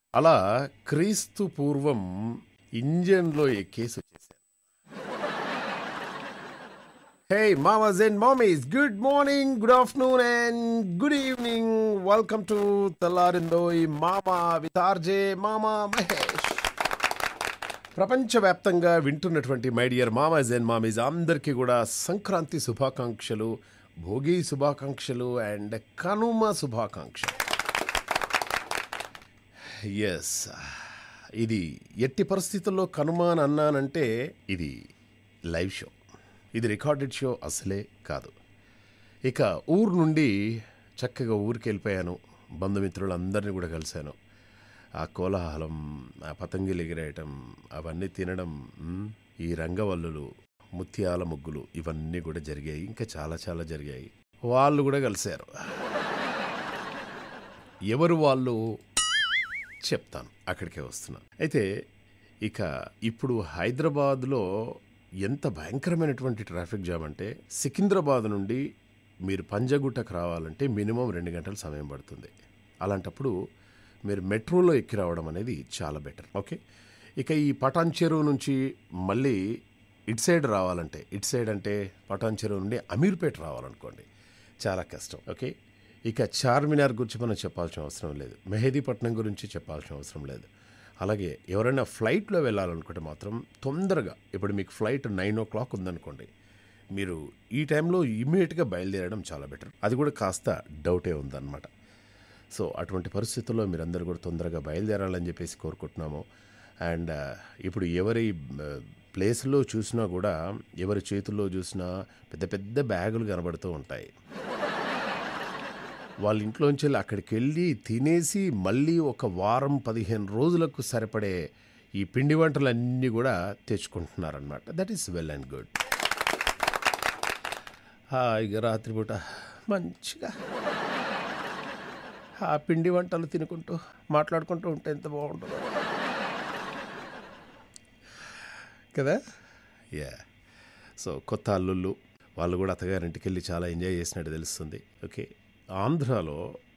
అలా క్రీస్తు పూర్వం ఇంజన్‌లో ఎక్కేసి వచ్చేసాను. Hey mamas and mommies, good morning, good afternoon and good evening. Welcome to Talarindoi Mama with RJ Mama Mahesh. ప్రపంచవ్యాప్తంగా వింటున్నటువంటి మై డియర్ మామాస్ అండ్ మామీస్ అందరికీ కూడా సంక్రాంతి శుభాకాంక్షలు, భోగి శుభాకాంక్షలు అండ్ కనుమ శుభాకాంక్షలు. ఎస్, ఇది ఎట్టి పరిస్థితుల్లో కనుమ అని అన్నానంటే ఇది లైవ్ షో, ఇది రికార్డెడ్ షో అసలే కాదు. ఇక ఊరు నుండి చక్కగా ఊరికి వెళ్ళిపోయాను, బంధుమిత్రులందరినీ కూడా కలిశాను. ఆ కోలాహలం, ఆ పతంగిలు ఎగిరేయటం, అవన్నీ తినడం, ఈ రంగవల్లులు, ముత్యాల ముగ్గులు ఇవన్నీ కూడా జరిగాయి. ఇంకా చాలా చాలా జరిగాయి. వాళ్ళు కూడా కలిశారు. ఎవరు వాళ్ళు చెప్తాను, అక్కడికే వస్తున్నాను. అయితే ఇక ఇప్పుడు హైదరాబాద్లో ఎంత భయంకరమైనటువంటి ట్రాఫిక్ జామ్ అంటే, సికింద్రాబాద్ నుండి మీరు పంజగుట్టకు రావాలంటే మినిమం 2 గంటల సమయం పడుతుంది. అలాంటప్పుడు మీరు మెట్రోలో ఎక్కి రావడం అనేది చాలా బెటర్. ఓకే, ఇక ఈ పటాన్ చెరువు నుంచి మళ్ళీ ఇటు సైడ్ రావాలంటే, ఇటు సైడ్ అంటే పటాన్ చెరువు నుండి అమీర్పేట రావాలనుకోండి, చాలా కష్టం. ఓకే, ఇక చార్మినార్ గురించి మనం చెప్పాల్సిన అవసరం లేదు, మెహదీపట్నం గురించి చెప్పాల్సిన అవసరం లేదు. అలాగే ఎవరైనా ఫ్లైట్లో వెళ్ళాలనుకుంటే మాత్రం తొందరగా, ఇప్పుడు మీకు ఫ్లైట్ 9 o'clock ఉందనుకోండి, మీరు ఈ టైంలో ఇమ్మీడియట్గా బయలుదేరడం చాలా బెటర్. అది కూడా కాస్త డౌటే ఉందన్నమాట. సో అటువంటి పరిస్థితుల్లో మీరందరూ కూడా తొందరగా బయలుదేరాలని చెప్పేసి కోరుకుంటున్నాము. అండ్ ఇప్పుడు ఎవరి ప్లేస్లో చూసినా కూడా, ఎవరి చేతుల్లో చూసినా పెద్ద పెద్ద బ్యాగులు కనబడుతూ ఉంటాయి. వాళ్ళ ఇంట్లోంచి అక్కడికి వెళ్ళి తినేసి మళ్ళీ ఒక వారం 15 రోజులకు సరిపడే ఈ పిండి వంటలన్నీ కూడా తెచ్చుకుంటున్నారనమాట. That is well and good. హాయిగా రాత్రిపూట మంచిగా ఆ పిండి వంటలు తినుకుంటూ మాట్లాడుకుంటూ ఉంటే ఎంత బాగుంటుందో కదా. యా, సో కొత్త అల్లుళ్ళు వాళ్ళు కూడా అత్తగారింటికి వెళ్ళి చాలా ఎంజాయ్ చేసినట్టు తెలుస్తుంది. ఓకే, ఆంధ్రాలో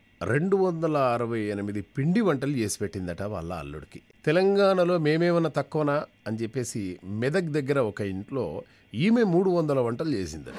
268 పిండి వంటలు చేసి పెట్టిందట వాళ్ళ అల్లుడికి. తెలంగాణలో మేమేమన్నా తక్కువనా అని చెప్పేసి మెదక్ దగ్గర ఒక ఇంట్లో ఈమె 300 వంటలు చేసిందట.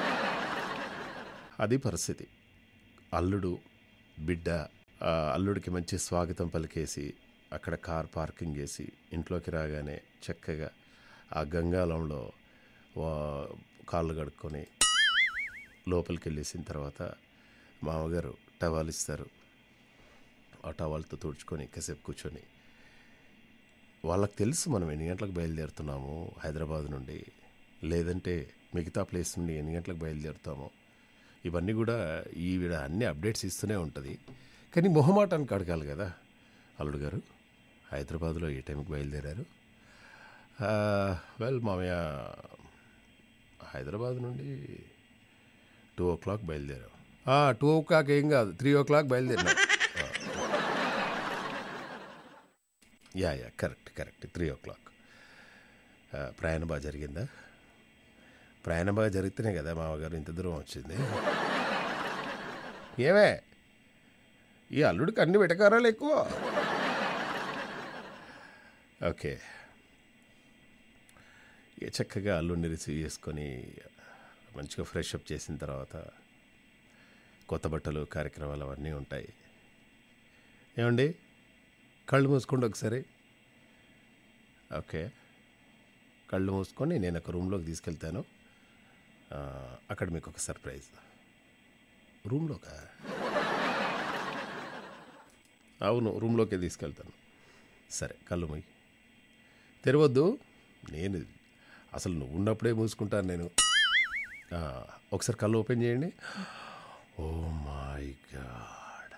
అది పరిస్థితి. అల్లుడు బిడ్డ, అల్లుడికి మంచి స్వాగతం పలికేసి అక్కడ కార్ పార్కింగ్ చేసి ఇంట్లోకి రాగానే చక్కగా ఆ గంగాలంలో కాళ్ళు కడుక్కొని లోపలికి వెళ్ళేసిన తర్వాత మామగారు టవాల్ ఇస్తారు. ఆ టవాల్తో తుడుచుకొని కాసేపు కూర్చొని, వాళ్ళకి తెలుసు మనం ఎన్ని గంటలకు బయలుదేరుతున్నాము హైదరాబాద్ నుండి, లేదంటే మిగతా ప్లేస్ నుండి ఎన్ని గంటలకు బయలుదేరుతామో, ఇవన్నీ కూడా ఈవిడ అన్ని అప్డేట్స్ ఇస్తూనే ఉంటుంది. కానీ మొహమాటానికి అడగాలి కదా, అల్లుడు గారు హైదరాబాద్లో ఏ టైంకి బయలుదేరారు? వెల్ మామయ్య, హైదరాబాద్ నుండి 2 o'clock బయలుదేరాం. 2 o'clock ఏం కాదు, 3 o'clock బయలుదేరినా. Yeah correct 3 o'clock. ప్రయాణం బాగా జరిగిందా? ప్రయాణం బాగా జరిగితేనే కదా మామగారు ఇంత దూరం వచ్చింది. ఏమే, ఈ అల్లుడికి అన్ని వెటకారాలు ఎక్కువ. ఓకే, ఇక చక్కగా అల్లుడిని రిసీవ్ చేసుకొని మంచిగా ఫ్రెష్ అప్ చేసిన తర్వాత కొత్త బట్టలు కార్యక్రమాలు అవన్నీ ఉంటాయి. ఏమండి, కళ్ళు మూసుకోండి ఒకసారి. ఓకే, కళ్ళు మూసుకొని నేను ఒక రూమ్లోకి తీసుకెళ్తాను. అక్కడ మీకు ఒక సర్ప్రైజ్. రూమ్లోకా? అవును, రూమ్లోకే తీసుకెళ్తాను. సరే, కళ్ళు మూయి, తెరవద్దు. నేను అసలు నువ్వు ఉన్నప్పుడే మూసుకుంటాను నేను. ఒకసారి కళ్ళు ఓపెన్ చేయండి. Oh my god,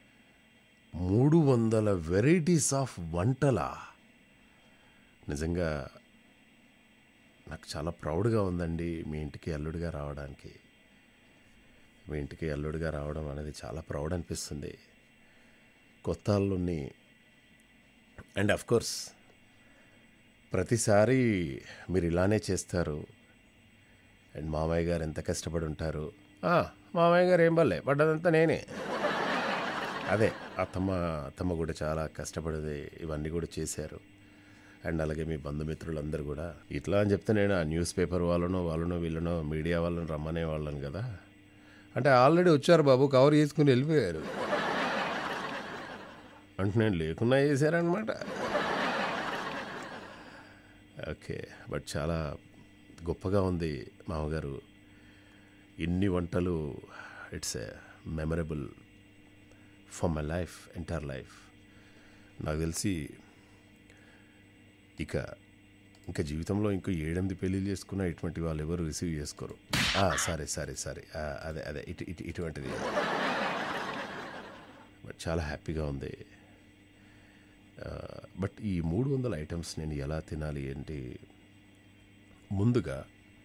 300 varieties of వంటలా! నిజంగా నాకు చాలా ప్రౌడ్గా ఉందండి మీ ఇంటికి అల్లుడిగా రావడానికి. మీ ఇంటికి అల్లుడిగా రావడం అనేది చాలా ప్రౌడ్ అనిపిస్తుంది. కొత్త అల్లుడిని, అండ్ అఫ్కోర్స్ ప్రతిసారి మీరు ఇలానే చేస్తారు. అండ్ మామయ్య గారు ఎంత కష్టపడి ఉంటారు. మామయ్య గారు ఏం పర్లే, పడ్డదంతా నేనే. అదే అత్తమ్మ కూడా చాలా కష్టపడి ఇవన్నీ కూడా చేశారు. అండ్ అలాగే మీ బంధుమిత్రులందరూ కూడా ఇట్లా అని చెప్తే నేను ఆ న్యూస్ పేపర్ వాళ్ళనో వీళ్ళనో మీడియా వాళ్ళని రమ్మనే వాళ్ళని కదా. అంటే ఆల్రెడీ వచ్చారు బాబు, కవర్ చేసుకుని వెళ్ళిపోయారు. అంటే నేను లేకున్నా చేశారనమాట. ఓకే, బట్ చాలా గొప్పగా ఉంది మామగారు. ఇన్ని వంటలు, it's a memorable for my life, entire life. నాకు తెలిసి ఇంకా జీవితంలో ఇంకో 7-8 పెళ్ళిళ్ళు చేసుకున్న ఇటువంటి వాళ్ళు ఎవరు రిసీవ్ చేసుకోరు. సారీ అదే ఇటువంటిది. బట్ చాలా హ్యాపీగా ఉంది. బట్ ఈ 300 ఐటమ్స్ నేను ఎలా తినాలి ఏంటి? ముందుగా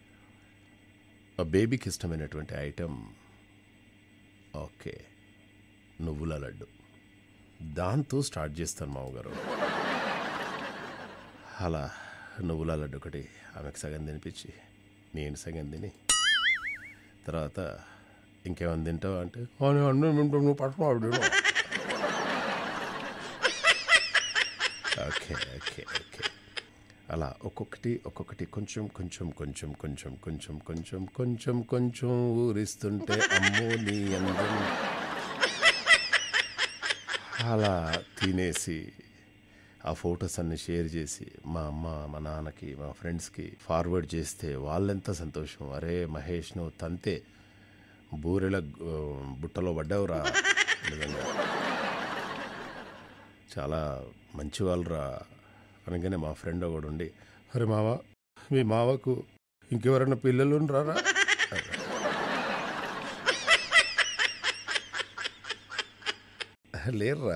బేబీకి ఇష్టమైనటువంటి ఐటమ్ ఓకే, నువ్వుల లడ్డు. దాంతో స్టార్ట్ చేస్తాను మామగారు. అలా నువ్వుల లడ్డు ఒకటి ఆమెకు సగం తినిపించి నేను సగం తిని, తర్వాత ఇంకేమైనా తింటావు అంటే నువ్వు పట్టుకోడు. ఓకే ఓకే ఓకే అలా ఒక్కొక్కటి కొంచెం ఊరిస్తుంటే అమ్మో నీ అందం. అలా తినేసి ఆ ఫొటోస్ అన్ని షేర్ చేసి మా అమ్మ మా నాన్నకి మా ఫ్రెండ్స్కి ఫార్వర్డ్ చేస్తే వాళ్ళెంత సంతోషం. అరే మహేష్, నువ్వు తంతే బూరెల బుట్టలో పడ్డావురా, నిజంగా చాలా మంచి వాళ్ళురా అనగానే మా ఫ్రెండ్ ఒకడు ఉండి, అరే మావ, మీ మావకు ఇంకెవరన్నా పిల్లలు రారా? లేరురా,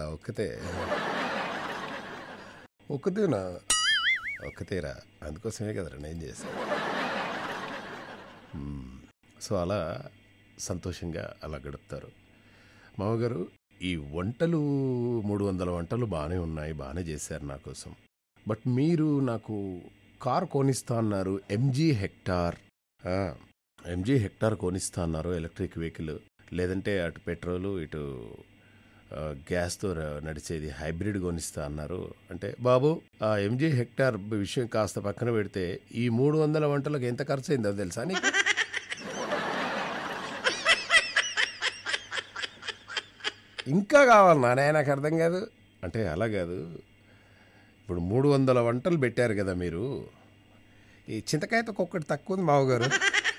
ఒక్కతేరా, అందుకోసమే కదరా నేను చేశాను. సో అలా సంతోషంగా అలా గడుపుతారు మామగారు. ఈ వంటలు 300 వంటలు బాగానే ఉన్నాయి, బాగానే చేశారు నా కోసం. బట్ మీరు నాకు కార్ కొనిస్తా అన్నారు, ఎంజీ హెక్టార్ కొనిస్తా అన్నారు, ఎలక్ట్రిక్ వెహికల్. లేదంటే అటు పెట్రోలు ఇటు గ్యాస్తో నడిచేది హైబ్రిడ్ కొనిస్తా అన్నారు. అంటే బాబు, ఆ ఎంజీ హెక్టార్ విషయం కాస్త పక్కన పెడితే ఈ 300 వంటలకు ఎంత ఖర్చు అయిందో తెలుసా నీకు? ఇంకా కావాలి నానే, నాకు అర్థం కాదు. అంటే అలా కాదు, ఇప్పుడు 300 వంటలు పెట్టారు కదా మీరు, ఈ చింతకాయతో ఒక్కటి తక్కువ ఉంది మావగారు.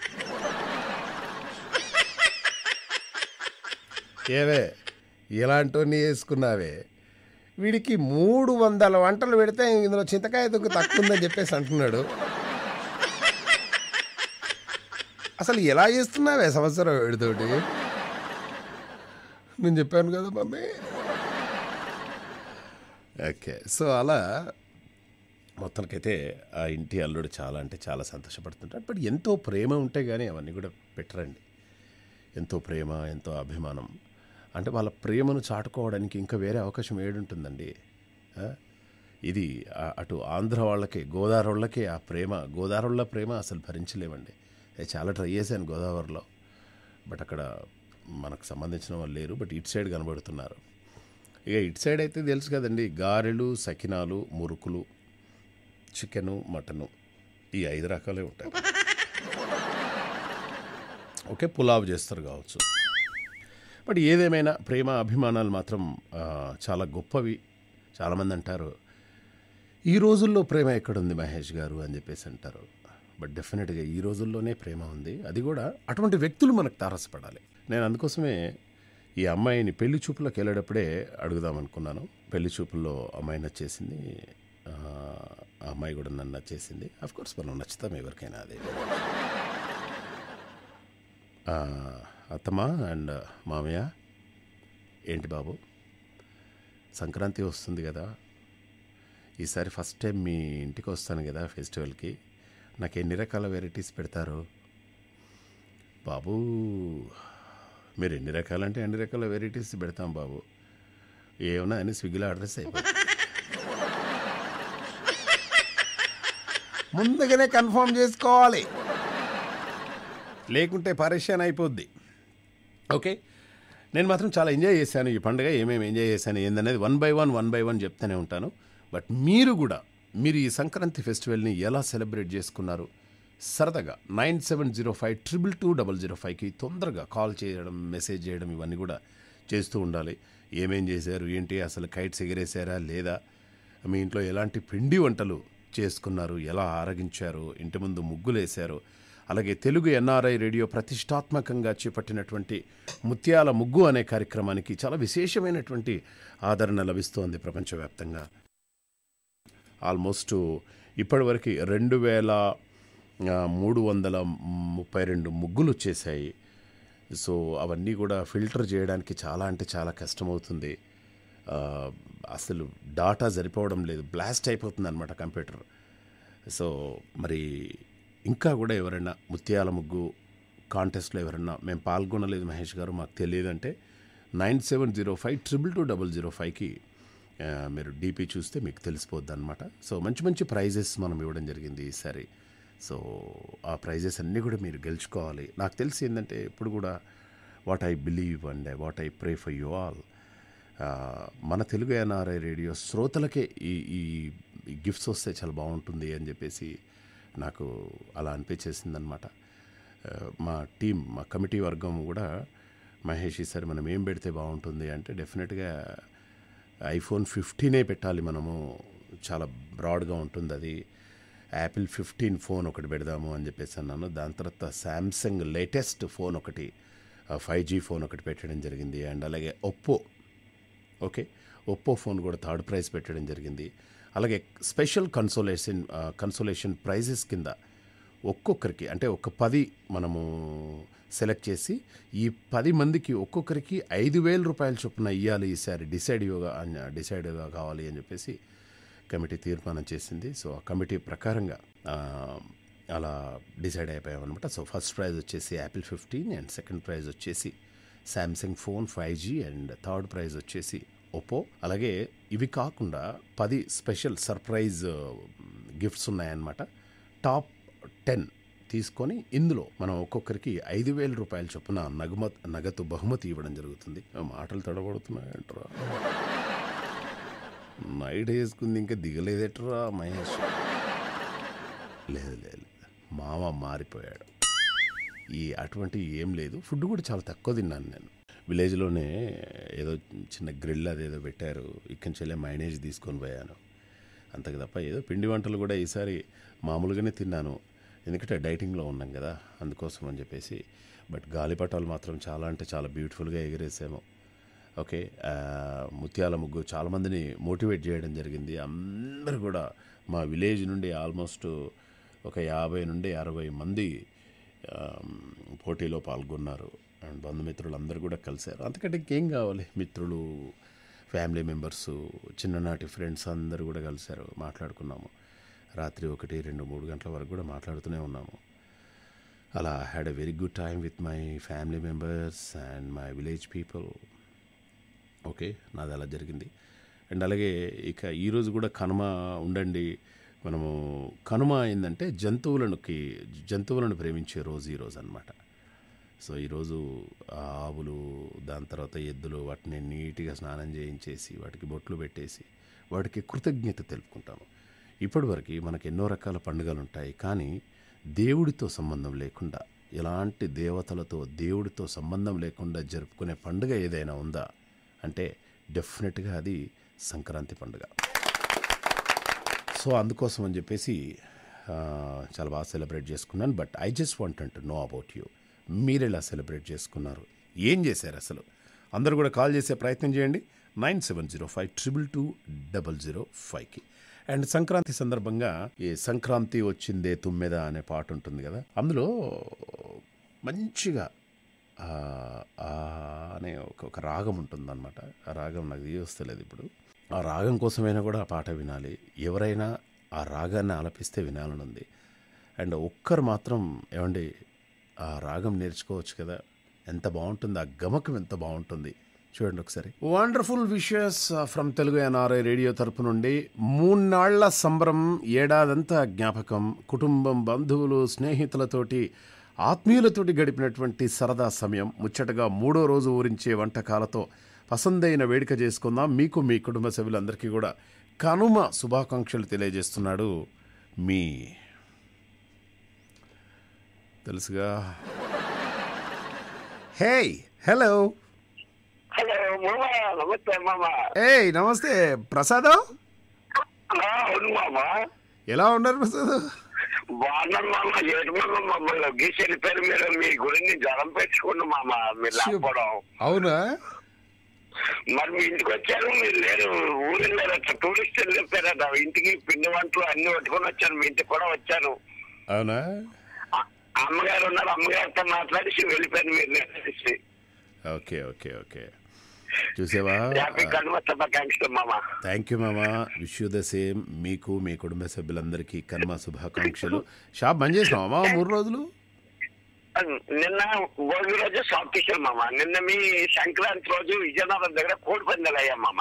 ఏవే ఇలాంటివన్నీ వేసుకున్నావే, వీడికి 300 వంటలు పెడితే ఇందులో చింతకాయ తొక్కు తక్కువ ఉందని చెప్పేసి అంటున్నాడు. అసలు ఎలా చేస్తున్నావే సంవత్సరం వీడితోటి? నేను చెప్పాను కదా మమ్మీ. ఓకే, సో అలా మొత్తానికైతే ఆ ఇంటి అల్లుడు చాలా అంటే చాలా సంతోషపడుతుంటాడు. బట్ ఎంతో ప్రేమ ఉంటే కానీ అవన్నీ కూడా పెట్టరండి. ఎంతో ప్రేమ, ఎంతో అభిమానం. అంటే వాళ్ళ ప్రేమను చాటుకోవడానికి ఇంకా వేరే అవకాశం ఏడుంటుందండి. ఇది అటు ఆంధ్ర వాళ్ళకి, గోదావరి వాళ్ళకి ఆ ప్రేమ, గోదావరిలో ప్రేమ అసలు భరించలేమండి. చాలా ట్రై చేశాను గోదావరిలో, బట్ అక్కడ మనకు సంబంధించిన వాళ్ళు లేరు. బట్ ఇటు సైడ్ కనబడుతున్నారు. ఇక ఇటు సైడ్ అయితే తెలుసు కదండి, గారెలు, సకినాలు, మురుకులు, చికెను, మటను, ఈ 5 రకాలే ఉంటాయి. ఓకే, పులావ్ చేస్తారు కావచ్చు. బట్ ఏదేమైనా ప్రేమ అభిమానాలు మాత్రం చాలా గొప్పవి. చాలామంది అంటారు ఈ రోజుల్లో ప్రేమ ఎక్కడుంది మహేష్ గారు అని చెప్పేసి అంటారు. బట్ డెఫినెట్గా ఈ రోజుల్లోనే ప్రేమ ఉంది. అది కూడా అటువంటి వ్యక్తులు మనకు తారసపడాలి. నేను అందుకోసమే ఈ అమ్మాయిని పెళ్లి చూపులకు వెళ్ళేటప్పుడే అడుగుదామనుకున్నాను. పెళ్లి చూపుల్లో అమ్మాయి నచ్చేసింది, ఆ అమ్మాయి కూడా నన్ను నచ్చేసింది. అఫ్కోర్స్ మనం నచ్చుతాం ఎవరికైనా. అదే అత్తమ్మ అండ్ మామయ్య, ఏంటి బాబు, సంక్రాంతి వస్తుంది కదా, ఈసారి ఫస్ట్ టైం మీ ఇంటికి వస్తాను కదా ఫెస్టివల్కి, నాకు ఎన్ని రకాల వెరైటీస్ పెడతారు బాబు? మీరు ఎన్ని రకాలంటే అన్ని రకాల వెరైటీస్ పెడతాం బాబు. ఏమన్నా అని స్విగ్గీలో అడ్రస్ అయిపోయింది. ముందుగానే కన్ఫర్మ్ చేసుకోవాలి, లేకుంటే పరేషాన్ అయిపోద్ది. ఓకే, నేను మాత్రం చాలా ఎంజాయ్ చేశాను ఈ పండుగ. ఏమేమి ఎంజాయ్ చేశాను ఏందనేది వన్ బై వన్ చెప్తూనే ఉంటాను. బట్ మీరు ఈ సంక్రాంతి ఫెస్టివల్ని ఎలా సెలబ్రేట్ చేసుకున్నారు? సరదాగా 9705220005కి తొందరగా కాల్ చేయడం, మెసేజ్ చేయడం ఇవన్నీ కూడా చేస్తూ ఉండాలి. ఏమేం చేశారు, ఏంటి, అసలు కైట్స్ ఎగిరేసారా లేదా, మీ ఇంట్లో ఎలాంటి పిండి వంటలు చేసుకున్నారు, ఎలా ఆరగించారు, ఇంటి ముందు ముగ్గులు వేశారు. అలాగే తెలుగు ఎన్ఆర్ఐ రేడియో ప్రతిష్టాత్మకంగా చేపట్టినటువంటి ముత్యాల ముగ్గు అనే కార్యక్రమానికి చాలా విశేషమైనటువంటి ఆదరణ లభిస్తోంది ప్రపంచవ్యాప్తంగా. ఆల్మోస్ట్ ఇప్పటివరకు 2332 ముగ్గులు వచ్చేసాయి. సో అవన్నీ కూడా ఫిల్టర్ చేయడానికి చాలా అంటే చాలా కష్టమవుతుంది. అసలు డాటా సరిపోవడం లేదు, బ్లాస్ట్ అయిపోతుంది అనమాట కంప్యూటర్. సో మరి ఇంకా కూడా ఎవరైనా ముత్యాల ముగ్గు కాంటెస్ట్లో ఎవరన్నా మేము పాల్గొనలేదు మహేష్ గారు, మాకు తెలియదంటే 9705220005కి మీరు డీపీ చూస్తే మీకు తెలిసిపోద్ది అనమాట. సో మంచి మంచి ప్రైజెస్ మనం ఇవ్వడం జరిగింది ఈసారి. సో ఆ ప్రైజెస్ అన్నీ కూడా మీరు గెలుచుకోవాలి. నాకు తెలిసి ఏంటంటే ఇప్పుడు కూడా what I believe and what I pray for you all, మన తెలుగు ఎన్ఆర్ఐ రేడియో శ్రోతలకే ఈ గిఫ్ట్స్ వస్తే చాలా బాగుంటుంది అని చెప్పేసి నాకు అలా అనిపించేసిందనమాట. మా టీం, మా కమిటీ వర్గం కూడా మహేష్ ఈసారి మనం ఏం పెడితే బాగుంటుంది అంటే డెఫినెట్గా iPhone 15 పెట్టాలి మనము, చాలా బ్రాడ్గా ఉంటుంది అది. యాపిల్ 15 ఫోన్ ఒకటి పెడదాము అని చెప్పేసి అన్నాను. దాని తర్వాత శాంసంగ్ లేటెస్ట్ ఫోన్ ఒకటి 5G ఫోన్ ఒకటి పెట్టడం జరిగింది. అండ్ అలాగే ఒప్పో ఫోన్ కూడా థర్డ్ ప్రైజ్ పెట్టడం జరిగింది. అలాగే స్పెషల్ కన్సోలేషన్ ప్రైజెస్ కింద ఒక్కొక్కరికి అంటే ఒక 10 మనము సెలెక్ట్ చేసి ఈ 10 మందికి ఒక్కొక్కరికి 5,000 రూపాయల చొప్పున ఇవ్వాలి ఈసారి, డిసైడ్గా కావాలి అని చెప్పేసి కమిటీ తీర్మానం చేసింది. సో ఆ కమిటీ ప్రకారంగా అలా డిసైడ్ అయిపోయామన్నమాట. సో ఫస్ట్ ప్రైజ్ వచ్చేసి యాపిల్ 15 అండ్ సెకండ్ ప్రైజ్ వచ్చేసి Samsung phone 5G and third prize వచ్చేసి ఒప్పో. అలాగే ఇవి కాకుండా 10 స్పెషల్ సర్ప్రైజ్ గిఫ్ట్స్ ఉన్నాయన్నమాట. టాప్ 10 తీసుకొని ఇందులో మనం ఒక్కొక్కరికి 5,000 రూపాయల చొప్పున నగదు బహుమతి ఇవ్వడం జరుగుతుంది. మాటలు తడబడుతున్నాయంటరా, నైట్ వేసుకుంది ఇంకా దిగలేదేట్రా మహేష్. లేదు మామ మారిపోయాడు. అటువంటి ఏం లేదు. ఫుడ్ కూడా చాలా తక్కువ తిన్నాను నేను. విలేజ్లోనే ఏదో చిన్న గ్రిల్ అదేదో పెట్టారు, ఇక్కడి నుంచి వెళ్ళే మైనేజ్ తీసుకొని పోయాను అంతకు తప్ప ఏదో పిండి వంటలు కూడా ఈసారి మామూలుగానే తిన్నాను, ఎందుకంటే డైటింగ్లో ఉన్నాం కదా అందుకోసం అని చెప్పేసి. బట్ గాలిపటాలు మాత్రం చాలా అంటే చాలా బ్యూటిఫుల్గా ఎగిరేసాము. ఓకే, ముత్యాల ముగ్గు చాలామందిని మోటివేట్ చేయడం జరిగింది. అందరూ కూడా మా విలేజ్ నుండి ఆల్మోస్ట్ ఒక 50 నుండి 60 మంది పోటీలో పాల్గొన్నారు. అండ్ బంధుమిత్రులు అందరూ కూడా కలిశారు. అంతకంటే ఇంకేం కావాలి, మిత్రులు, ఫ్యామిలీ మెంబర్సు, చిన్ననాటి ఫ్రెండ్స్ అందరూ కూడా కలిశారు, మాట్లాడుకున్నాము. రాత్రి 1, 2, 3 గంటల వరకు కూడా మాట్లాడుతూనే ఉన్నాము. అలా had a very good time with my family members and my village people. Okay, నాది అలా జరిగింది. అండ్ అలాగే ఇక ఈరోజు కూడా కనుమ ఉండండి. మనము కనుమ ఏంటంటే జంతువులను ప్రేమించే రోజు ఈరోజు అనమాట. సో ఈరోజు ఆవులు, దాని తర్వాత ఎద్దులు, వాటిని నీట్గా స్నానం చేయించేసి వాటికి బొట్లు పెట్టేసి వాటికి కృతజ్ఞత తెలుపుకుంటాము. ఇప్పటివరకు మనకు ఎన్నో రకాల పండుగలు ఉంటాయి, కానీ దేవుడితో సంబంధం లేకుండా, ఎలాంటి దేవతలతో దేవుడితో సంబంధం లేకుండా జరుపుకునే పండుగ ఏదైనా ఉందా అంటే డెఫినెట్గా అది సంక్రాంతి పండుగ. సో అందుకోసం అని చెప్పేసి చాలా బాగా సెలబ్రేట్ చేసుకున్నాను. But I just wanted to know about you. మీరు ఎలా సెలబ్రేట్ చేసుకున్నారు, ఏం చేశారు అసలు? అందరూ కూడా కాల్ చేసే ప్రయత్నం చేయండి 9705220005కి. అండ్ సంక్రాంతి సందర్భంగా ఈ సంక్రాంతి వచ్చిందే తుమ్మెద అనే పాట ఉంటుంది కదా, అందులో మంచిగా అనే ఒక రాగం ఉంటుందన్నమాట. ఆ రాగం నాకు వస్తలేదు ఇప్పుడు. ఆ రాగం కోసమైనా కూడా ఆ పాట వినాలి. ఎవరైనా ఆ రాగాన్ని ఆలపిస్తే వినాలని ఉంది. అండ్ ఒక్కరు మాత్రం ఏమండి ఆ రాగం నేర్చుకోవచ్చు కదా, ఎంత బాగుంటుంది, ఆ గమకం ఎంత బాగుంటుంది చూడండి ఒకసారి. Wonderful wishes from Telugu NRI radio తరపు నుండి. 3 నాళ్ల సంబరం, ఏడాదంతా జ్ఞాపకం, కుటుంబం, బంధువులు, స్నేహితులతోటి ఆత్మీయులతోటి గడిపినటువంటి సరదా సమయం ముచ్చటగా 3వ రోజు ఊరించే వంటకాలతో పసందైన వేడుక చేసుకుందాం. మీకు మీ కుటుంబ సభ్యులందరికీ కూడా కనుమ శుభాకాంక్షలు తెలియజేస్తున్నాడు మీ తెలుసుగా. హే హలో హలో మామా, నమస్తే మామా. ఏయ్ నమస్తే ప్రసాదం. అవును మామా, ఎలా ఉన్నారు ప్రసాద్? బాగున్నాను మామ. ఏడు మామ మమ్మల్ని గీసి వెళ్ళిపోయారు మీరు. మీ గురించి జ్వరం పెట్టుకోండి మామ, మీరు లేకపోవడం. అవునా? మరి మీ ఇంటికి వచ్చాను, మీరు లేరు. ఊరు వెళ్ళారట, టూరిస్ట్ వెళ్ళిపోయారట. ఇంటికి పిండి వంటలు అన్ని పట్టుకొని వచ్చాను. మీ ఇంటికి కూడా వచ్చాను. అవునా? అమ్మగారు ఉన్నారు, అమ్మగారితో మాట్లాడి వెళ్ళిపోయాను. మీరు లేసి. ఓకే ఓకే ఓకే చూసావా? హ్యాపీ కనుమ శుభాకాంక్షలు మామ. థ్యాంక్ యూ మామా. Wish you the same. మీకు మీ కుటుంబ సభ్యులందరికీ కనుమ శుభాకాంక్షలు. షాప్ బంద్ చేసినావా 3 రోజులు? నిన్న భోగి రోజు షాప్ తీసాం మామ. నిన్న మీ సంక్రాంతి రోజు విజయనగరం దగ్గర కోడి పందాలు అయ్యాం మామ.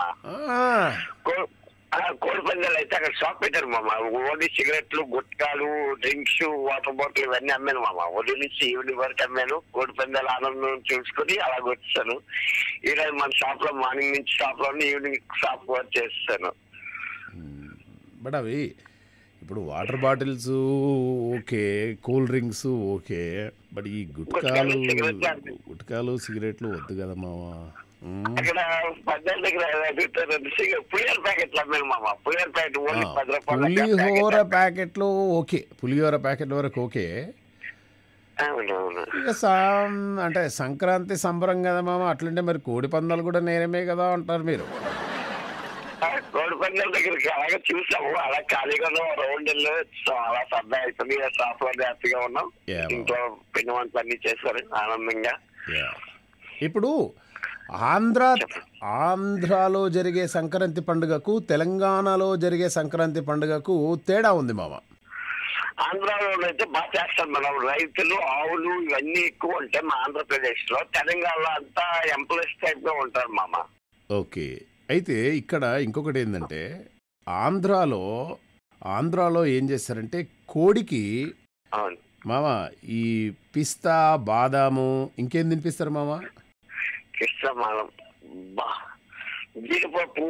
కోడి పందాలు అయితే అక్కడ షాప్ పెట్టారు మామ. ఓన్లీ సిగరెట్లు, గుట్కాలు, డ్రింక్స్, వాటర్ బాటిల్ ఇవన్నీ అమ్మాను మామ. ఉదయం నుంచి ఈవినింగ్ వరకు అమ్మాను. కోడి పందాలు ఆనందం చూసుకుని అలాగ వచ్చాను. ఈరోజు మన షాప్ లో మార్నింగ్ నుంచి షాప్ లో ఈవినింగ్ షాప్ వర్క్ చేస్తాను. బట్ అవి ఇప్పుడు water bottles okay, cool drinks okay, but ఈ గుట్కాలు సిగరెట్లు వద్దు కదా మావా. అక్కడ పద్దెనిమిది దగ్గర పులిహోర ప్యాకెట్లు అమ్మాను మామ. పులిహోర ప్యాకెట్ ఓన్లీ 10 రూపాయలు. పులిహోర ప్యాకెట్లు ఓకే, పులిహోర ప్యాకెట్ వరకు ఓకే. ఇక అంటే సంక్రాంతి సంబరం కదా మామ. అట్లంటే మరి కోడి పందాలు కూడా నేరమే కదా అంటారు మీరు. కోడి పందాల దగ్గరికి అలాగే చూసాము. అలా ఖాళీగా రౌండ్ వెళ్ళి అలా సరదా అవుతుంది. షాప్ లో హ్యాపీగా ఉన్నాం. ఇంట్లో పిండి వంటలు అన్ని చేశారు ఆనందంగా. ఇప్పుడు ఆంధ్రాలో జరిగే సంక్రాంతి పండుగకు తెలంగాణలో జరిగే సంక్రాంతి పండుగకు తేడా ఉంది మామ. ఆంధ్రాలో అయితే బాగా చేస్తారు మనం. రైతులు, ఆవులు ఇవన్నీ ఎక్కువ ఉంటాయి మా ఆంధ్రప్రదేశ్ లో. తెలంగాణలో అంతా ఎంప్లాయీస్ టైప్ గా ఉంటారు మామ. ఓకే, అయితే ఇక్కడ ఇంకొకటి ఏంటంటే ఆంధ్రాలో ఏం చేస్తారంటే కోడికి మామ ఈ పిస్తా, బాదాము ఇంకేం తినిపిస్తారు మామ? జీడిపప్పు.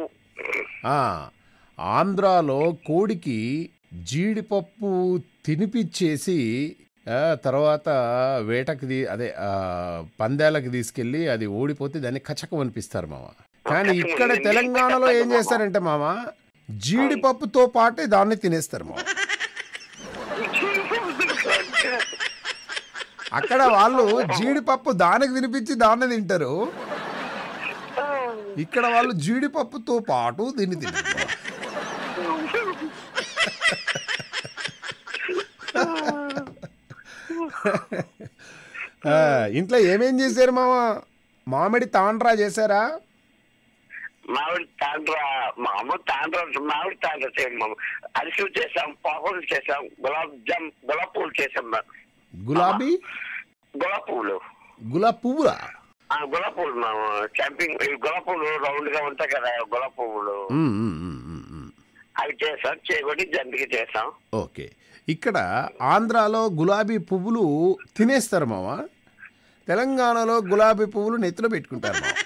ఆంధ్రాలో కోడికి జీడిపప్పు తినిపిచ్చేసి తర్వాత వేటకి అదే పందాలకి తీసుకెళ్ళి అది ఓడిపోతే దాన్ని కచకం అనిపిస్తారు మామ. కానీ ఇక్కడ తెలంగాణలో ఏం చేస్తారంటే మామ జీడిపప్పుతో పాటే దాన్ని తినేస్తారు మామ. అక్కడ వాళ్ళు జీడిపప్పు దానికి తినిపించి దాన్ని తింటారు. ఇక్కడ వాళ్ళు జీడిపప్పుతో పాటు దీన్ని తింటారు. ఇంట్లో ఏమేం చేశారు మామ? మామిడి తాండ్రా చేశారా? మామిడి తాండ్రా చేసాం. అరిసెలు చేసాం, పాపలు చేసాం, గులాబ్ పువ్వులు చేసాం. గులాబ్ పువ్వులా? గులాబ్ పువ్వులు క్యాంపింగ్ గులాబ్ పువ్వులు రౌండ్ గా ఉంటాయి కదా, గులాబ్ పువ్వులు అవి చేసాం. చేయబడి జంతికి చేసాం. ఓకే, ఇక్కడ ఆంధ్రాలో గులాబీ పువ్వులు తినేస్తారు మామ. తెలంగాణలో గులాబీ పువ్వులు నెత్తిలో పెట్టుకుంటారు మామ.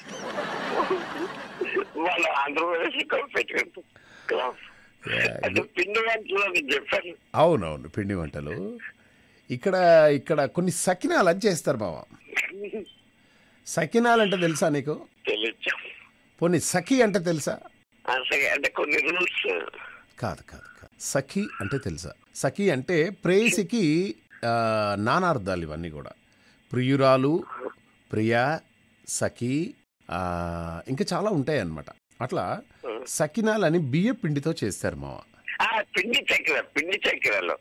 వాళ్ళు ఆంధ్రప్రదేశ్ పెట్టుకుంటారు. పిండి వంటలు చెప్పాను. అవునవును, పిండి వంటలు. ఇక్కడ కొన్ని సకినాలు అని చేస్తారు బావ. సకినాలు అంటే తెలుసా నీకు? పోనీ సఖి అంటే తెలుసా? అంటే కొన్ని రూల్స్. కాదు, సఖి అంటే తెలుసా? సఖి అంటే ప్రేయసికి నానార్థాలు ఇవన్నీ కూడా. ప్రియురాలు, ప్రియ, సఖి, ఇంకా చాలా ఉంటాయి అన్నమాట. అట్లా సకినాలని బియ్య పిండితో చేస్తారు మావ. పిండి చక్కెరలు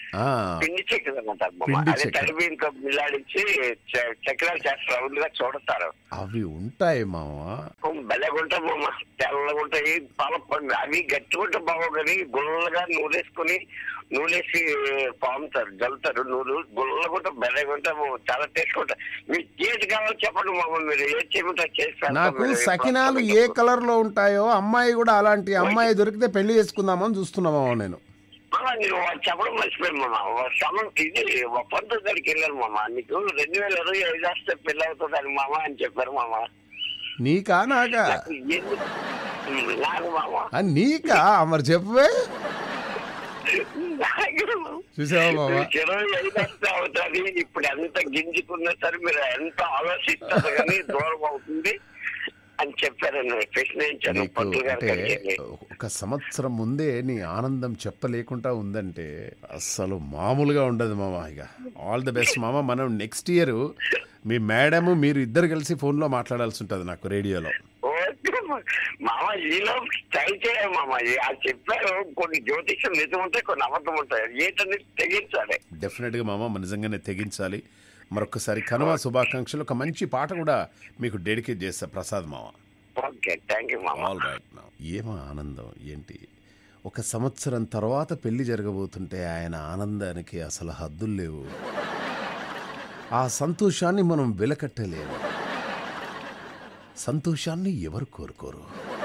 మిల్లాడించి చక్రాలు చేస్తారు. రౌండ్గా చూడతారు. అవి ఉంటాయి మావా, బెల్లగుంటాయి మామ. తెల్లగా ఉంటాయి, పాలపండు. అవి గట్టిగుంటే బాగోగాని గుల్లగా నూనెసి పాముతారు, జల్లుతారు. గుల్లగుంటే బెల్లగుంటే చాలా టేస్ట్ ఉంటాయి. మీకు ఏది కావాలో చెప్పండి మామ, మీరు ఏది చేయమంటే చేస్తారు. నాకు సకినాలు ఏ కలర్ లో ఉంటాయో, అమ్మాయి కూడా అలాంటి అమ్మాయి దొరికితే పెళ్లి చేసుకుందామని చూస్తున్నామా నేను. మామ నేను చెప్పడం మర్చిపోయాను మామ. ఇది ఒప్పందం దగ్గరికి వెళ్ళాను మామ. నీకు 2025 వస్తే పెళ్లి అవుతుంది మామ అని చెప్పారు మామ. నీకా నాకా? నాకు మామ. నీకా మరి చెప్పే చూసావా మామ? 25 వస్తే అవుతుంది. ఇప్పుడు ఎంత గింజుకున్నా సరే మీరు ఎంత ఆలోచిస్తారు కానీ దూరం అవుతుంది అని చెప్పారని ప్రశ్నించాను. ఒక సంవత్సరం ముందే నీ ఆనందం చెప్పలేకుండా ఉందంటే అస్సలు మామూలుగా ఉండదు మామ. ఇక ఆల్ ది బెస్ట్ మామ. మనం నెక్స్ట్ ఇయర్ మీ మేడము మీరు ఇద్దరు కలిసి ఫోన్లో మాట్లాడాల్సి ఉంటుంది నాకు రేడియోలో. మామ ఈలో ట్రై చేయ మామ. చెప్పారు కొన్ని జ్యోతిష్యం నిజం ఉంటాయి, కొన్ని అబద్ధం ఉంటాయి. ఏంటని తెగించాలి. డెఫినెట్ గా మామ నిజంగానే తెగించాలి. మరొకసారి కనుమ శుభాకాంక్షలు. ఒక మంచి పాట కూడా మీకు డెడికేట్ చేస్తా ప్రసాద్ మామ. ఓకే, థ్యాంక్ యూ మామ. ఆల్ రైట్ మామ. ఏమో ఆనందం ఏంటి, ఒక సంవత్సరం తర్వాత పెళ్లి జరగబోతుంటే ఆయన ఆనందానికి అసలు హద్దులు లేవు. ఆ సంతోషాన్ని మనం వెలకట్టలేము. సంతోషాన్ని ఎవరు కోరుకోరు.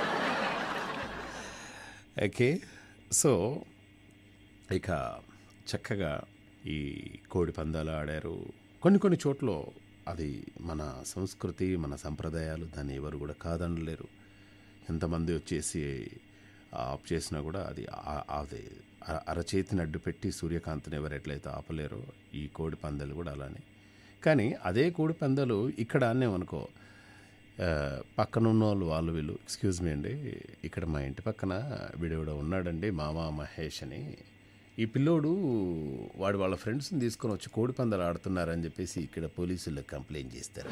ఓకే, సో ఇక చక్కగా ఈ కోడి పందాలు ఆడారు. కొన్ని చోట్ల అది మన సంస్కృతి, మన సంప్రదాయాలు, దాన్ని ఎవరు కూడా కాదనలేరు. ఎంతమంది వచ్చేసి ఆఫ్ చేసినా కూడా అది అది అరచేతిని అడ్డు పెట్టి సూర్యకాంతిని ఎవరు ఎట్లయితే ఆపలేరో ఈ కోడి పందాలు కూడా అలానే. కానీ అదే కోడి పందాలు ఇక్కడ అన్నేమనుకో పక్కనున్న వాళ్ళు వీళ్ళు ఎక్స్క్యూజ్ మీ అండి, ఇక్కడ మా ఇంటి పక్కన వీడెవడో ఉన్నాడండి మామ మహేష్ అని, ఈ పిల్లోడు వాళ్ళ ఫ్రెండ్స్ని తీసుకొని వచ్చి కోడి పందాలు ఆడుతున్నారని చెప్పేసి ఇక్కడ పోలీసులకు కంప్లైంట్ చేస్తారు.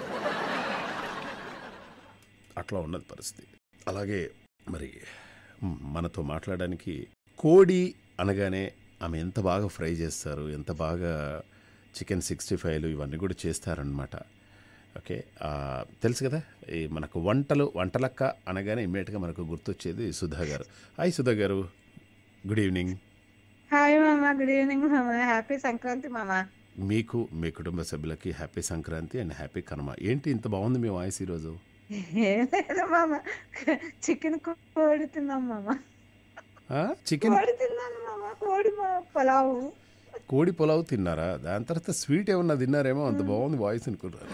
అట్లా ఉన్నది పరిస్థితి. అలాగే మరి మనతో మాట్లాడడానికి కోడి అనగానే ఆమె ఎంత బాగా ఫ్రై చేస్తారు, ఎంత బాగా చికెన్ 65 ఇవన్నీ కూడా చేస్తారనమాట. ఓకే, తెలుసు కదా ఈ మనకు వంటలక్క అనగానే ఇమ్మీడియట్గా మనకు గుర్తొచ్చేది సుధా గారు. హాయ్ సుధా గారు, గుడ్ ఈవినింగ్. హాయ్ మామ, గుడ్ ఈవినింగ్ మామ. హ్యాపీ సంక్రాంతి మామ. మీకు, మీ కుటుంబ సభ్యులకి happy Sankranti and happy Kanuma. ఏంటి ఇంత బాగుంది మీ వాయిస్ ఈరోజు? ఏం లేదు మామ, చికెన్ కోడి తిన్నాం మామ. చికెన్ కోడి తిన్నాను మామ. కోడి పులావు. కోడి పులావు తిన్నారా? దాని తర్వాత స్వీట్ ఏమన్నా తిన్నారేమో, అంత బాగుంది వాయిస్ అనుకుంటారు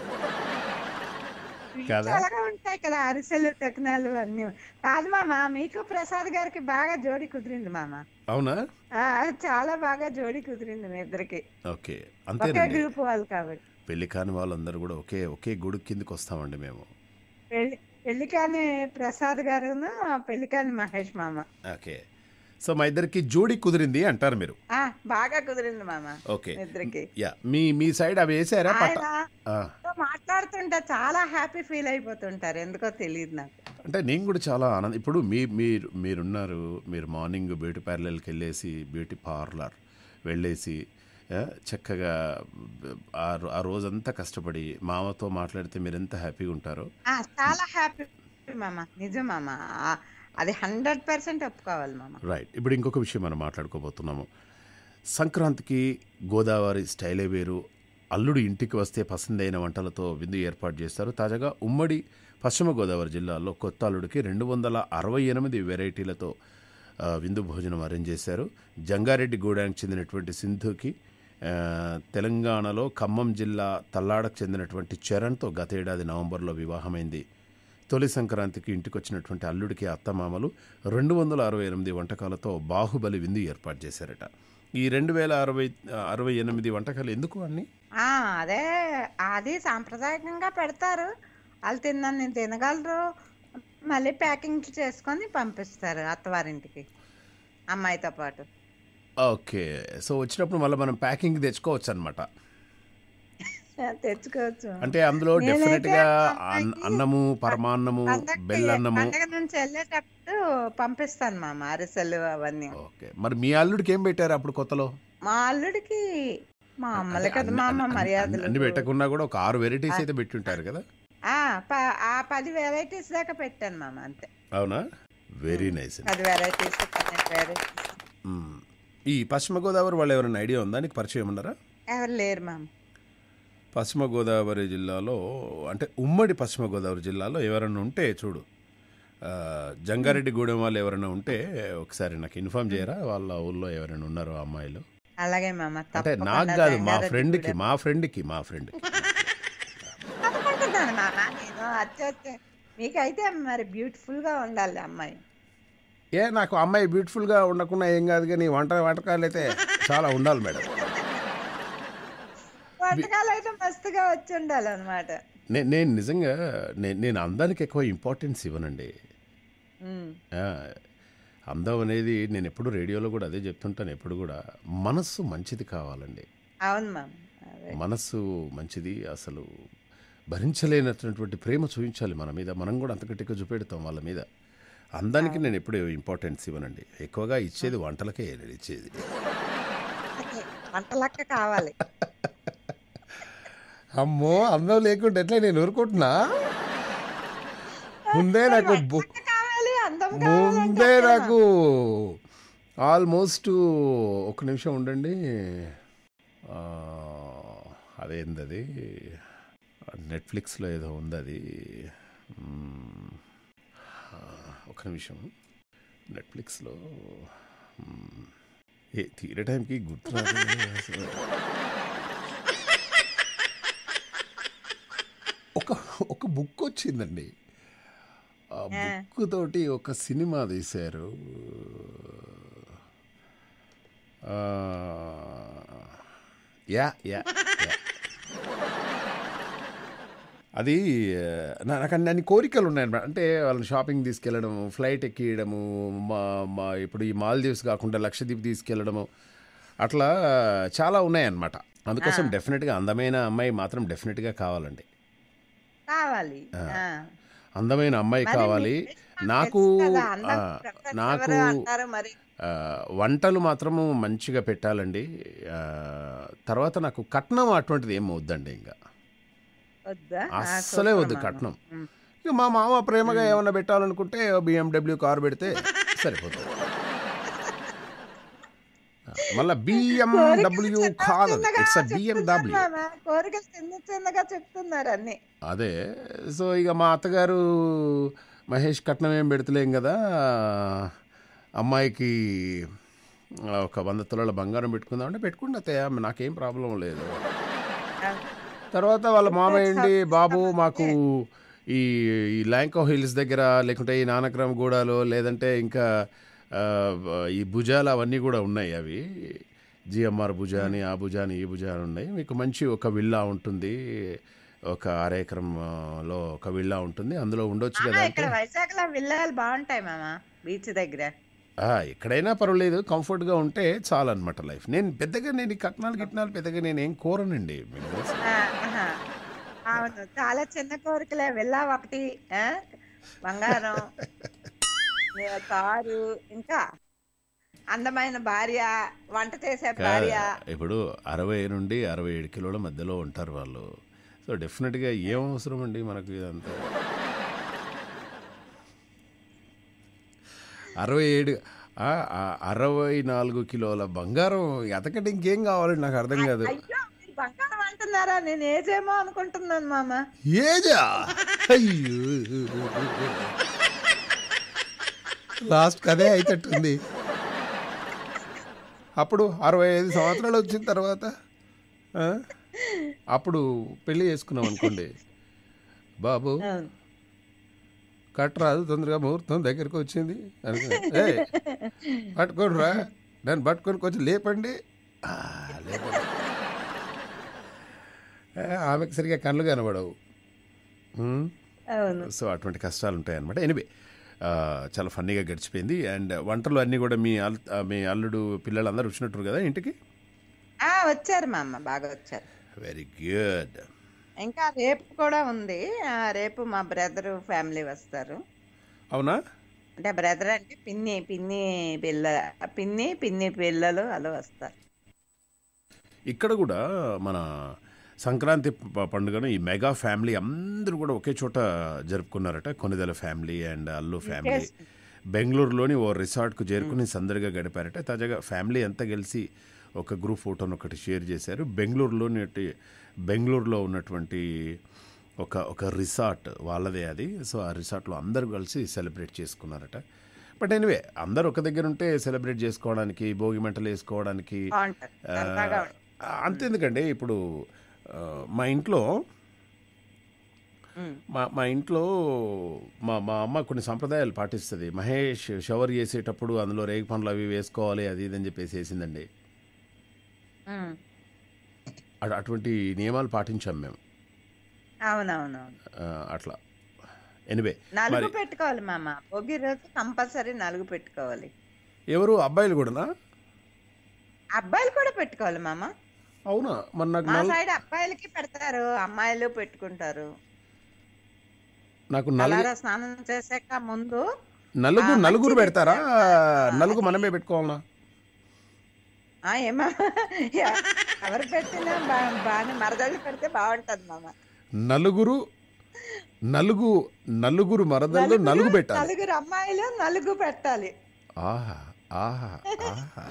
కదా. అలాగా ఉంటాయి కదా అరిసెలు, టెక్నాలు అన్ని. కాదు మామ, మీకు ప్రసాద్ గారికి బాగా జోడి కుదిరింది మామ. అవునా? చాలా బాగా జోడి కుదిరింది మీ ఇద్దరికి. ఓకే, ఒకే అంతే. గ్రూప్ వాళ్ళు కాబట్టి పెళ్లి కాని వాళ్ళందరూ కూడా ఒకే గొడుగు కిందకి వస్తామండి మేము. పెళ్లి కాని ప్రసాద్ గారును, పెళ్లి కాని మహేష్ మామ. ఓకే, సో మా ఇద్దరికి జోడి కుదిరింది అంటారు మీరు. బాగా కుదిరింది మామ ఓకే, ఇద్దరికి. యా, మీ సైడ్ అవి వేసారా? మాట్లాడుతుంటే చాలా హ్యాపీ ఫీల్ అయిపోతుంటారు, ఎందుకో తెలియదు నాకు. అంటే నేను కూడా చాలా ఆనందం. ఇప్పుడు మీరున్నారు, మీరు మార్నింగ్ బ్యూటీ పార్లర్కి బ్యూటీ పార్లర్ వెళ్ళేసి చక్కగా ఆ రోజంతా కష్టపడి మామతో మాట్లాడితే మీరు ఎంత హ్యాపీగా ఉంటారో. చాలా హ్యాపీ మామ, నిజం మామ. అది 100% ఒప్పుకోవాలి మామ. రైట్. ఇప్పుడు ఇంకొక విషయం మనం మాట్లాడుకోబోతున్నాము. సంక్రాంతికి గోదావరి స్టైలే వేరు. అల్లుడు ఇంటికి వస్తే పసందైన వంటలతో విందు ఏర్పాటు చేస్తారు. తాజాగా ఉమ్మడి పశ్చిమ గోదావరి జిల్లాలో కొత్త అల్లుడికి 268 వెరైటీలతో విందు భోజనం అరేంజ్ చేశారు. జంగారెడ్డి గూడానికి చెందినటువంటి సింధుకి తెలంగాణలో ఖమ్మం జిల్లా తల్లాడకు చెందినటువంటి చరణ్తో గత ఏడాది నవంబర్లో వివాహమైంది. తొలి సంక్రాంతికి ఇంటికి వచ్చినటువంటి అల్లుడికి అత్తమామలు 268 వంటకాలతో బాహుబలి విందు ఏర్పాటు చేశారట. ఈ 2068 వంటకాలు ఎందుకు అన్ని? అదే అది సాంప్రదాయకంగా పెడతారు. వాళ్ళు తిన్నాను తినగలరు, మళ్ళీ ప్యాకింగ్ చేసుకొని పంపిస్తారు అత్తవారింటికి అమ్మాయితో పాటు. ఓకే, సో వచ్చినప్పుడు మళ్ళీ మనం ప్యాకింగ్ తెచ్చుకోవచ్చు అనమాట. తెచ్చుకోవచ్చు. అంటే అందులో డెఫినెట్ గా అన్నము, పరమాన్నము, బెల్లన్నము. పండగ నుంచి వెళ్ళేటప్పుడు పంపిస్తాను మామ అరిసెలు అవన్నీ. ఓకే, మరి మీ అల్లుడికి ఏం పెట్టారు అప్పుడు కొత్తలో? మా అల్లుడికి మా అమ్మలే కదా మా అమ్మ మర్యాదలు అన్ని పెట్టకుండా కూడా ఒక 6 వెరైటీస్ అయితే పెట్టి ఉంటారు కదా. 10 వెరైటీస్ దాకా పెట్టాను మామ, అంతే. అవునా? Very nice. 10 varieties 12 varieties. ఈ పశ్చిమ గోదావరి వాళ్ళు ఎవరైనా ఐడియా ఉందా? నీకు పరిచయం ఉన్నారా? ఎవరు లేరు మామ. పశ్చిమ గోదావరి జిల్లాలో అంటే ఉమ్మడి పశ్చిమ గోదావరి జిల్లాలో ఎవరైనా ఉంటే చూడు, జంగారెడ్డిగూడెం వాళ్ళు ఎవరైనా ఉంటే ఒకసారి నాకు ఇన్ఫార్మ్ చేయరా, వాళ్ళ ఊళ్ళో ఎవరైనా ఉన్నారో అమ్మాయిలు? అలాగే మామ, అంటే నాకు తప్పకుండా కాదు, మా జంగారెడ్డిగూడెం ఫ్రెండ్కి అనుకుంటున్నాను మామ నేను. అచ్చే మీకైతే మరి బ్యూటిఫుల్ గా ఉండాలి అమ్మాయి. నాకు అమ్మాయి బ్యూటిఫుల్గా ఉండకుండా ఏం కాదు, కానీ వంటకాలు అయితే చాలా ఉండాలి మేడం. వంటకాలు అయితే మస్తుగా వచ్చి ఉండాలి అనమాట. నేను నిజంగా నేను అందానికి ఎక్కువ ఇంపార్టెన్స్ ఇవ్వనండి. ఆ, అందం అనేది నేను ఎప్పుడు రేడియోలో కూడా అదే చెప్తుంటాను, ఎప్పుడు కూడా మనస్సు మంచిది కావాలండి. అవును మామ, అదే. మనస్సు మంచిది, అసలు భరించలేనటువంటి ప్రేమ చూపించాలి మన మీద, మనం కూడా అంతకంటే చూపెడతాం వాళ్ళ మీద. అందానికి నేను ఎప్పుడు ఇంపార్టెన్స్ ఇవ్వనండి, ఎక్కువగా ఇచ్చేది వంటలకే నేను ఇచ్చేది. వంటలక్క కావాలి. అమ్మో, అందం లేకుండా ఎట్లా నేను ఊరుకుంటున్నా? ముందే నాకు వంటలక్క కావాలి, అందం కావాలంటే ముందే అక్కడ నాకు ఆల్మోస్ట్ ఒక నిమిషం ఉండండి. ఆ, అదేందది, నెట్ఫ్లిక్స్లో ఏదో ఉంది అది. మ్, ఆ, ఒక నిమిషం, నెట్ఫ్లిక్స్లో తీరే టైంకి గుర్తురాదు అసలు. ఒక ఒక బుక్ వచ్చిందండి, ఆ ఆ, బుక్ తోటి ఒక సినిమా తీశారు. ఆ, యా యా యా. అది నాకు అన్ని కోరికలు ఉన్నాయన్నమాట. అంటే వాళ్ళని షాపింగ్ తీసుకెళ్ళడము, ఫ్లైట్ ఎక్కియడము, ఇప్పుడు ఈ మాల్దీవ్స్ కాకుండా లక్షద్వీప్ తీసుకెళ్ళడము, అట్లా చాలా ఉన్నాయన్నమాట. అందుకోసం ఆ, డెఫినెట్గా అందమైన అమ్మాయి మాత్రం డెఫినెట్గా కావాలండి. కావాలి. ఆ. అందమైన అమ్మాయి మరి కావాలి. మీకు నాకు తెలుసు కదా, ఆ, అందం ప్రిఫరెన్స్ నాకు ఎవరు అంటారు మరి. ఆ, వంటలు మాత్రము మంచిగా పెట్టాలండి. ఆ, తర్వాత నాకు కట్నం అటువంటిది ఏం వద్దండి, ఇంకా వద్దా? అస్సలే సూపర్ వద్దు మామ. కట్నం. ఉమ్, ఇక మా మామ ప్రేమగా ఉమ్. ఏమన్నా పెట్టాలనుకుంటే BMW కారు పెడితే సరిపోతుంది. మళ్ళీ కోరికలు BMW చిన్న కాదు, చిన్నగా ఇట్స్ అ చెప్తున్నారు BMW. మామ, కోరికలు చిన్న చిన్నగా చెప్తున్నారు అన్ని. అదే. సో ఇక మా అత్తగారు మహేష్ కట్నం ఏం పెడతలేం కదా, అమ్మాయికి ఒక 100 తులాల బంగారం పెట్టుకుందాం అంటే పెట్టుకుంటే అత్తయ్య, నాకేం ప్రాబ్లం లేదు. తర్వాత వాళ్ళ మామయ్య సూపర్ ఏంటి, బాబు సౌత్ మాకు అంటే ఈ ఈ ల్యాంకో హిల్స్ దగ్గర, లేకుంటే ఈ నానక్రమ్ గూడలో, లేదంటే ఇంకా ఆ, ఈ భుజాలు అవన్నీ కూడా ఉన్నాయి. అవి GMR భుజ అని, ఆ భుజ అని, ఈ భుజ అని ఉన్నాయి. మీకు మంచి ఒక విల్లా ఉంటుంది, ఒక 1/2 ఎకరంలో ఒక విల్లా ఉంటుంది, అందులో ఉండొచ్చు కదా అంటే. ఇక్కడ వైజాగ్ లో విల్లాలు బాగుంటాయి మామ, బీచ్ దగ్గర. ఎక్కడైనా పర్వాలేదు, కంఫర్ట్గా ఉంటే చాలన్నమాట లైఫ్. నేను ఈ కట్నాలు పెద్దగా నేను ఏం కోరనండి, మీకు తెలుసు. ఆ, ఆహా. అవును, చాలా చిన్న కోరికలే. విల్లా ఒకటి, ఆ, బంగారం, కారు, ఇంకా అందమైన భార్య, వంట చేసే భార్య. ఇప్పుడు 60 నుండి 67 కిలోల మధ్యలో ఉంటారు వాళ్ళు. సో డెఫినెట్గా ఏం అవసరం అండి మనకు ఇదంతా. 67 64 కిలోల బంగారం, అంతకంటే ఇంకేం కావాలండి, నాకు అర్థం కాదు. అయ్యో, మీరు బంగారం అంటున్నారా? నేను ఏజేమో అనుకుంటున్నాను మామ. ఏజా? అయ్యో, లాస్ట్ అదే అయితట్టుంది. అప్పుడు 65 సంవత్సరాలు వచ్చిన తర్వాత ఆ, అప్పుడు పెళ్లి చేసుకున్నాం అనుకోండి, బాబు అవును. కట్టరాదు, తొందరగా ముహూర్తం దగ్గరికి వచ్చింది అనుకున్నా, పట్టుకొని రా, నన్ను పట్టుకొని కొంచెం లేపండి. ఆ, లేపండి. ఆమెకు సరిగా కళ్ళు కనబడవు. అవును. సో అటువంటి కష్టాలు ఉంటాయన్నమాట. ఎనివే, చాలా ఫన్నీగా గడిచిపోయింది. అండ్ వంటలు అన్నీ కూడా మీ అల్లుడు పిల్లలందరూ వచ్చినట్టు కదా ఇంటికి? వచ్చారు మా అమ్మ, బాగా వచ్చారు. Very good. ఇంకా రేపు కూడా ఉంది. రేపు మా బ్రదర్ ఫ్యామిలీ వస్తారు. అవునా? అంటే బ్రదర్ అంటే పిన్ని పిన్ని పిల్లలు అలా వస్తారు. ఇక్కడ కూడా మన సంక్రాంతి పండుగను ఈ మెగా ఫ్యామిలీ అందరూ కూడా ఒకే చోట జరుపుకున్నారట. Konidela family and Allu family బెంగళూరులోని ఓ రిసార్ట్కు చేరుకుని సందడిగా గడిపారట. తాజాగా ఫ్యామిలీ అంతా కలిసి ఒక గ్రూప్ ఫోటోను ఒకటి షేర్ చేశారు. బెంగళూరులో ఉన్నటువంటి ఒక రిసార్ట్ వాళ్ళదే అది. సో ఆ రిసార్ట్లో అందరూ కలిసి సెలబ్రేట్ చేసుకున్నారట. బట్ ఎనివే అందరూ ఒక దగ్గర ఉంటే సెలబ్రేట్ చేసుకోవడానికి, భోగి మంటలు వేసుకోవడానికి బాగుంటది, ఆ, సరదాగా ఉంటుంది. అంతెందుకండి ఇప్పుడు ఆ, మా ఇంట్లో ఉమ్, మా ఇంట్లో మా అమ్మ కొన్ని సంప్రదాయాలు పాటిస్తుంది. మహేష్ షవర్ చేసేటప్పుడు అందులో రేగి పండ్లు అవి వేసుకోవాలి అది ఇది అని చెప్పేసి వేసిందండి. ఉమ్. అటువంటి నియమాలు పాటించాం మేము. అవునవునవును. ఆ, అట్లా ఎనివే నలుగు మరి పెట్టుకోవాలి మామ, భోగి రోజు కంపల్సరీ నలుగు పెట్టుకోవాలి. ఎవరు అబ్బాయిలు కూడానా? అబ్బాయిలు కూడా పెట్టుకోవాలి మామ. అవునా? మరి నాకు మా సైడ్ అబ్బాయిలకి పెడతారు, అమ్మాయిలు పెట్టుకుంటారు. నాకు అలారా స్నానం చేసాక ముందు నలుగురు మంచిది పెడతారా? నలుగు అది. మనమే పెట్టుకోవాలనా? ఏమా ఎవరు పెట్టినా బాగానే మరదళ్ళు పెడితే బాగుంటది మామ. నలుగురు నలుగురు మరదళ్ళు నలుగు పెట్టాలి. నలుగురు అమ్మాయిలు నలుగు పెట్టాలి. ఆహా ఆహా ఆహా.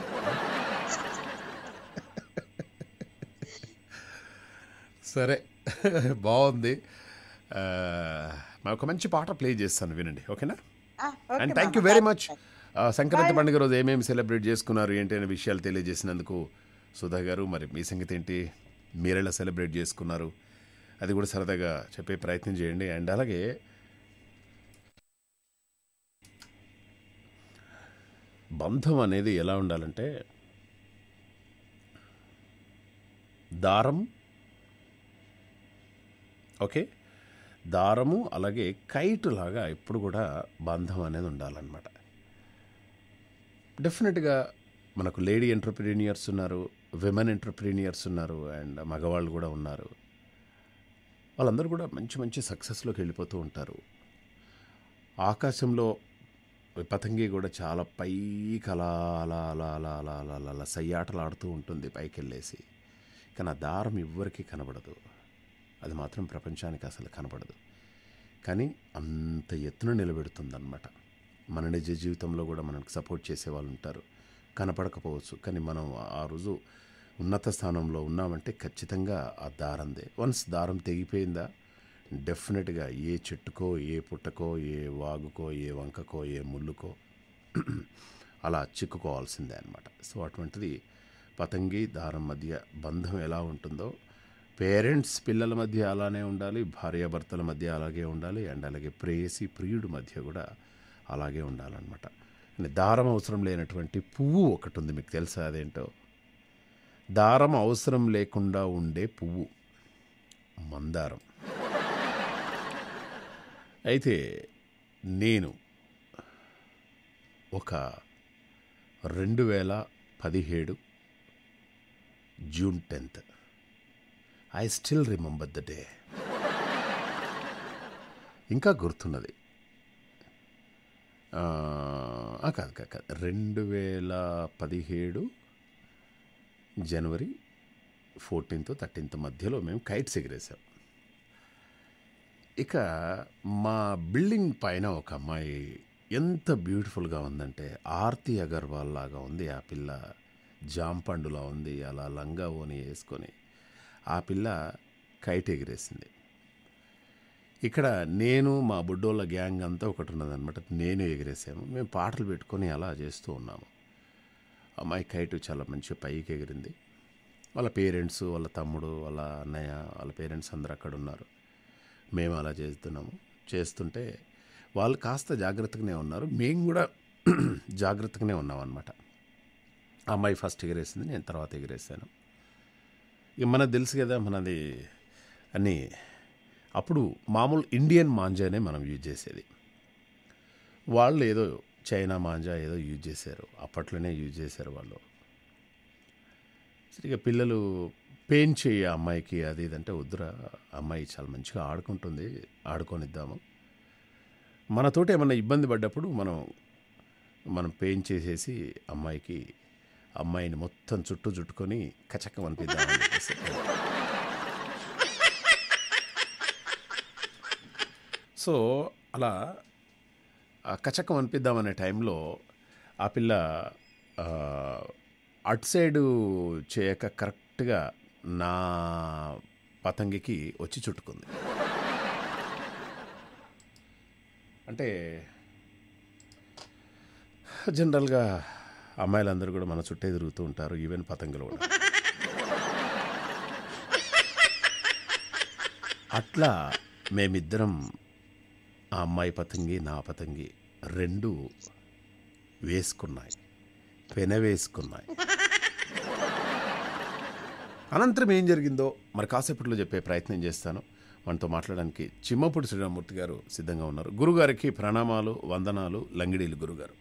సరే బాగుంది. ఆ, ఒక మంచి పాట ప్లే చేస్తాను, వినండి, ఓకేనా? ఓకే అండ్ థ్యాంక్ యూ మామ, వెరీ మచ్. సంక్రాంతి Bye. పండుగ రోజు ఏమేమి సెలబ్రేట్ చేసుకున్నారు ఏంటి అనే విషయాలు తెలియజేసినందుకు సుధా గారు. మరి మీ సంగతి ఏంటి? మీరెలా సెలబ్రేట్ చేసుకున్నారు అది కూడా సరదాగా చెప్పే ప్రయత్నం చేయండి. అండ్ అలాగే బంధం అనేది ఎలా ఉండాలంటే దారం, ఓకే, దారము అలాగే కైట్ లాగా ఎప్పుడు కూడా బంధం అనేది ఉండాలన్నమాట. డెఫినెట్గా మనకు లేడీ ఎంటర్ప్రీనియర్స్ ఉన్నారు, విమెన్ ఎంటర్ప్రీనియర్స్ ఉన్నారు, అండ్ మగవాళ్ళు కూడా ఉన్నారు. వాళ్ళందరూ కూడా మంచి మంచి సక్సెస్లోకి వెళ్ళిపోతూ ఉంటారు. ఆకాశంలో పతంగి కూడా చాలా పైకి అలా అలా అలా అలా అలా అలా అలా అలా సయ్యాటలాడుతూ ఉంటుంది పైకి వెళ్ళేసి. కానీ ఆ దారం ఎవ్వరికీ కనబడదు, అది మాత్రం ప్రపంచానికి అసలు కనబడదు. కానీ అంత ఎత్తున నిలబెడుతుందన్నమాట. మన నిజ జీవితంలో కూడా మనకు సపోర్ట్ చేసే వాళ్ళు ఉంటారు, కనపడకపోవచ్చు, కానీ మనం ఆ రోజు ఉన్నత స్థానంలో ఉన్నామంటే ఖచ్చితంగా ఆ దారందే. వన్స్ దారం తెగిపోయిందా డెఫినెట్గా ఏ చెట్టుకో ఏ పుట్టకో ఏ వాగుకో ఏ వంకకో ఏ ముళ్ళుకో అలా చిక్కుకోవాల్సిందే అనమాట. సో అటువంటిది పతంగి దారం మధ్య బంధం ఎలా ఉంటుందో పేరెంట్స్ పిల్లల మధ్య అలానే ఉండాలి, భార్యాభర్తల మధ్య అలాగే ఉండాలి, అండ్ అలాగే ప్రేయసి ప్రియుడి మధ్య కూడా అలాగే ఉండాలన్నమాట. దారం అవసరం లేనటువంటి పువ్వు ఒకటి ఉంది, మీకు తెలుసా అదేంటో? దారం అవసరం లేకుండా ఉండే పువ్వు మందారం. అయితే నేను ఒక 2017 June 10th I still remember the day. ఇంకా గుర్తున్నది. కాదు 2017 జనవరి 14th 13th మధ్యలో మేము కైట్స్ ఎగిరేసాం. ఇక మా బిల్డింగ్ పైన ఒక అమ్మాయి ఎంత బ్యూటిఫుల్గా ఉందంటే ఆర్తి అగర్వాల్ లాగా ఉంది ఆ పిల్ల. జాంపండులా ఉంది, అలా లంగా ఓని వేసుకొని ఆ పిల్ల కైట్ ఎగిరేసింది. ఇక్కడ నేను మా బుడ్డోళ్ళ గ్యాంగ్ అంతా ఒకటి ఉన్నదనమాట, నేను ఎగిరేసాము. మేము పాటలు పెట్టుకొని అలా చేస్తూ ఉన్నాము. అమ్మాయి కైట్ చాలా మంచిగా పైకి ఎగిరింది. వాళ్ళ పేరెంట్స్, వాళ్ళ తమ్ముడు, వాళ్ళ అన్నయ్య, వాళ్ళ పేరెంట్స్ అందరూ అక్కడ ఉన్నారు. మేము అలా చేస్తుంటే వాళ్ళు కాస్త జాగ్రత్తగానే ఉన్నారు, మేము కూడా జాగ్రత్తగానే ఉన్నాం అనమాట. అమ్మాయి ఫస్ట్ ఎగిరేసింది, నేను తర్వాత ఎగిరేసాను. ఇక మనకు తెలుసు కదా, మనది అన్నీ అప్పుడు మామూలు ఇండియన్ మాంజానే మనం యూజ్ చేసేది. వాళ్ళు ఏదో చైనా మాంజా ఏదో యూజ్ చేశారు, అప్పట్లోనే యూజ్ చేశారు వాళ్ళు. సరిగ్గా పిల్లలు పెయిన్ చేయి అమ్మాయికి అది ఇదంటే వద్దురా, అమ్మాయి చాలా మంచిగా ఆడుకుంటుంది, ఆడుకొనిద్దాము. మనతోటి ఏమన్నా ఇబ్బంది పడ్డప్పుడు మనం పెయిన్ చేసేసి అమ్మాయిని మొత్తం చుట్టూ చుట్టుకొని కచక్కం అనిపిద్దామని చెప్పేసి. సో అలా కచక్కం అనిపిద్దామనే టైంలో ఆ పిల్ల అటు సైడు చేయక కరెక్ట్గా నా పతంగికి వచ్చి చుట్టుకుంది. అంటే జనరల్గా అమ్మాయిలందరూ కూడా మన చుట్టే తిరుగుతూ ఉంటారు, ఈవెన్ పతంగులు కూడా. అట్లా మేమిద్దరం, ఆ అమ్మాయి పతంగి నా పతంగి రెండు వేసుకున్నాయి, పెనవేసుకున్నాయి. అనంతరం ఏం జరిగిందో మరి కాసేపట్లో చెప్పే ప్రయత్నం చేస్తాను. మనతో మాట్లాడడానికి చిమ్మపూడి శ్రీరామూర్తి గారు సిద్ధంగా ఉన్నారు. గురుగారికి ప్రణామాలు, వందనాలు, లంగిడీలు గురుగారు.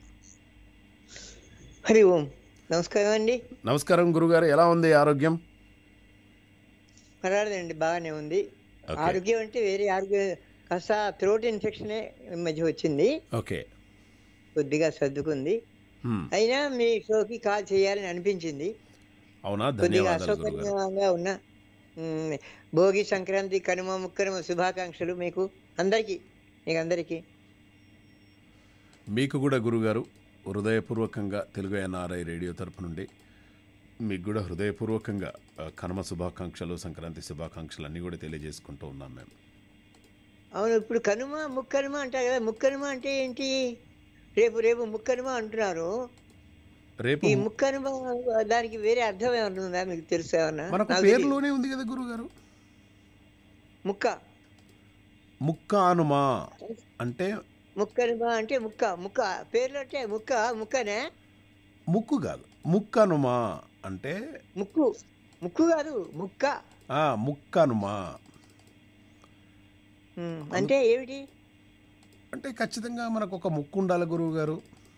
హరి ఓం. నమస్కారం అండి. నమస్కారం గురుగారు, ఎలా ఉంది ఆరోగ్యం? పర్వాలేదండి, బాగానే ఉంది. ఓకే. ఆరోగ్యం అంటే వేరే ఆరోగ్యం కాస్త థ్రోట్ ఇన్ఫెక్షనే ఈ మధ్య వచ్చింది, ఓకే. కొద్దిగా సర్దుకుంది. అయినా మీ షోకి కాల్ చేయాలని అనిపించింది. అవునా, కొద్దిగా ధన్యవాదాలు గురుగారు. అసౌకర్యంగా ఉన్నా. భోగి, సంక్రాంతి, కనుమ, ముక్కనుమ శుభాకాంక్షలు మీకు అందరికీ, మీకు అందరికీ. మీకు కూడా గురుగారు హృదయపూర్వకంగా తెలుగు ఎన్ఆర్ఐ రేడియో తరపు నుండి మీకు కూడా హృదయపూర్వకంగా కనుమ శుభాకాంక్షలు, సంక్రాంతి శుభాకాంక్షలు అన్నీ కూడా తెలియజేసుకుంటూ ఉన్నాం మేము. అవును, ఇప్పుడు కనుమ ముక్కనుమ అంటారు కదా. ముక్కనుమ అంటే ఏంటి? రేపు రేపు ముక్కనుమ అంటున్నారు. రేపు ఈ ముక్కనుమ దానికి వేరే అర్థం ఏమన్నా ఉందా, మీకు తెలుసా ఏమన్నా? మనకు నాకు తెలియదు. పేరులోనే ఉంది కదా గురుగారు, ముక్క ముక్క అనుమా అంటే ముక్కనుమ అంటే ముక్క, ముక్క పేర్లు అంటే ముక్క, ముక్కనే. ముక్కు కాదు, ముక్క అనుమా అంటే ముక్కు, ముక్కు కాదు ముక్క. ముక్క అనుమా అంటే ఏమిటి? అంటే ఖచ్చితంగా మనకు ఒక ముక్కు ఉండాలి గురువు గారు,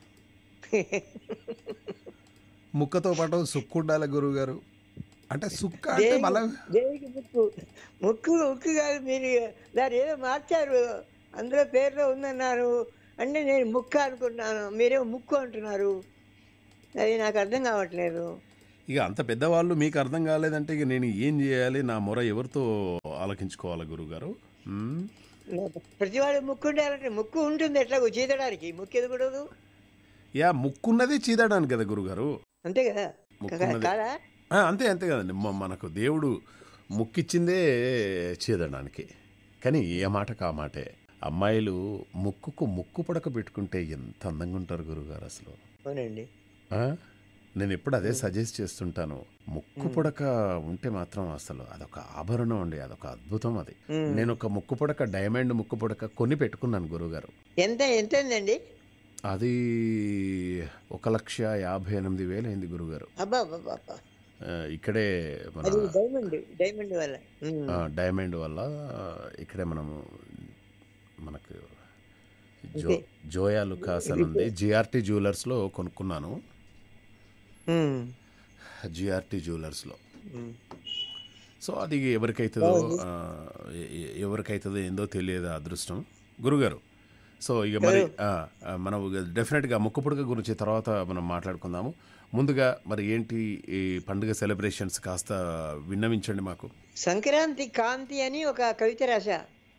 ముక్కతో పాటు సుక్కు ఉండాలి గురువు గారు. అంటే సుక్క అంటే మళ్ళీ దేనికి ముక్కు? ముక్కు ముక్కు కాదు, మీరు దాన్ని ఏదో మార్చారు, అందులో పేర్లో ఉందన్నారు అంటే నేను ముక్క అనుకుంటున్నాను, మీరేమో ముక్కు అంటున్నారు. అది నాకు అర్థం కావట్లేదు. ఇక అంత పెద్దవాళ్ళు మీకు అర్థం కాలేదంటే ఇక నేను ఏం చేయాలి, నా మొర ఎవరితో ఆలకించుకోవాలి గురుగారు? ప్రతివాడు ముక్కు ఉండాలంటే ముక్కు ఉంటుంది, ఎట్లాగో చీదడానికి ముక్కు ఎదుగుడదు. ముక్కున్నది చీదడానికి కదా గురుగారు, అంతే కదా, ముక్కున్నది. కాదా? అంతే అంతే కదండి, మనకు దేవుడు ముక్కిచ్చిందే చీదడానికి. కానీ ఏ మాటకు ఆ మాటే. అమ్మాయిలు ముక్కుకు ముక్కు పడక పెట్టుకుంటే ఎంత అందంగా ఉంటారు గురుగారు అసలు. అవునండి. నేను ఎప్పుడు అదే సజెస్ట్ చేస్తుంటాను. ముక్కు పుడక ఉంటే మాత్రం అసలు అదొక ఆభరణం అండి, అదొక అద్భుతం. అది నేను ఒక ముక్కు పుడక, డైమండ్ ముక్కు పుడక కొని పెట్టుకున్నాను గురుగారు. ఎంత ఎంత అండి? అది 1,58,000 అయింది గురుగారు. అబ్బా అబ్బా, ఇక్కడే మన డైమండ్ వల్ల, డైమండ్ వల్ల ఇక్కడే మనకు జోయా లుకాస్ అని ఉంది, జిఆర్టీ జ్యువెలర్స్లో కొనుక్కున్నాను. జిఆర్టీ జ్యువెలర్స్లో. సో అది ఎవరికైతుందో ఏందో తెలియదు అదృష్టం గురుగారు. సో ఇక మరి మనం డెఫినెట్గా ముక్కు పుడక గురించి తర్వాత మనం మాట్లాడుకుందాము. ముందుగా మరి ఏంటి ఈ పండుగ సెలబ్రేషన్స్ కాస్త విన్నవించండి మాకు. సంక్రాంతి కాంతి అని ఒక కవిత రాశా.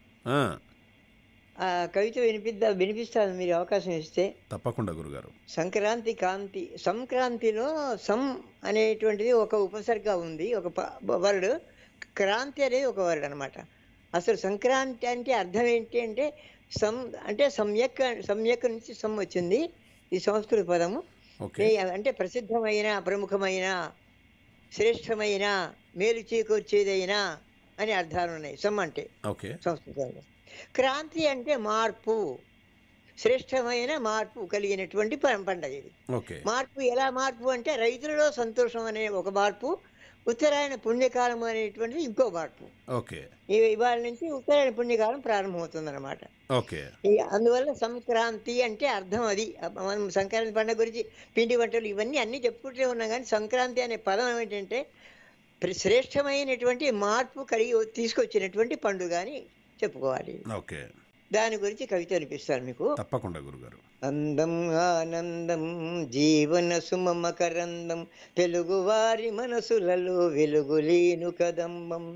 ఆ కవిత వినిపిస్తాను మీరు అవకాశం ఇస్తే. తప్పకుండా గురుగారు. సంక్రాంతి కాంతి. సంక్రాంతిలో సం అనేటువంటిది ఒక ఉపసర్గ ఉంది, ఒక వర్డ్. క్రాంతి అనేది ఒక వర్డ్ అనమాట. అసలు సంక్రాంతి అంటే అర్థం ఏంటి అంటే అంటే సమ్యక్ నుంచి సం వచ్చింది, ఈ సంస్కృత పదము. అంటే ప్రసిద్ధమైన, ప్రముఖమైన, శ్రేష్టమైన, మేలు చేకూర్చేదైనా అని అర్థాలు ఉన్నాయి సం అంటే సంస్కృతంలో. క్రాంతి అంటే మార్పు, శ్రేష్టమైన మార్పు కలిగినటువంటి పండుగ ఇది. మార్పు ఎలా మార్పు అంటే రైతులలో సంతోషం అనే ఒక మార్పు, ఉత్తరాయణ పుణ్యకాలం అనేటువంటిది ఇంకో మార్పు. ఇవాళ నుంచి ఉత్తరాయణ పుణ్యకాలం ప్రారంభమవుతుంది అనమాట. అందువల్ల సంక్రాంతి అంటే అర్థం అది. మనం సంక్రాంతి పండుగ గురించి పిండి వంటలు ఇవన్నీ అన్నీ చెప్పుకుంటూ ఉన్నాం, కానీ సంక్రాంతి అనే పదం ఏమిటంటే శ్రేష్టమైనటువంటి మార్పు తీసుకొచ్చినటువంటి పండుగ అని చెప్పుకోవాలి. దాని గురించి కవిత అనిపిస్తాను మీకు. తప్పకుండా గురుగారు. అందం ఆనందం జీవన సుమకరందం, తెలుగువారి మనసులలో వెలుగులేను కదంబం,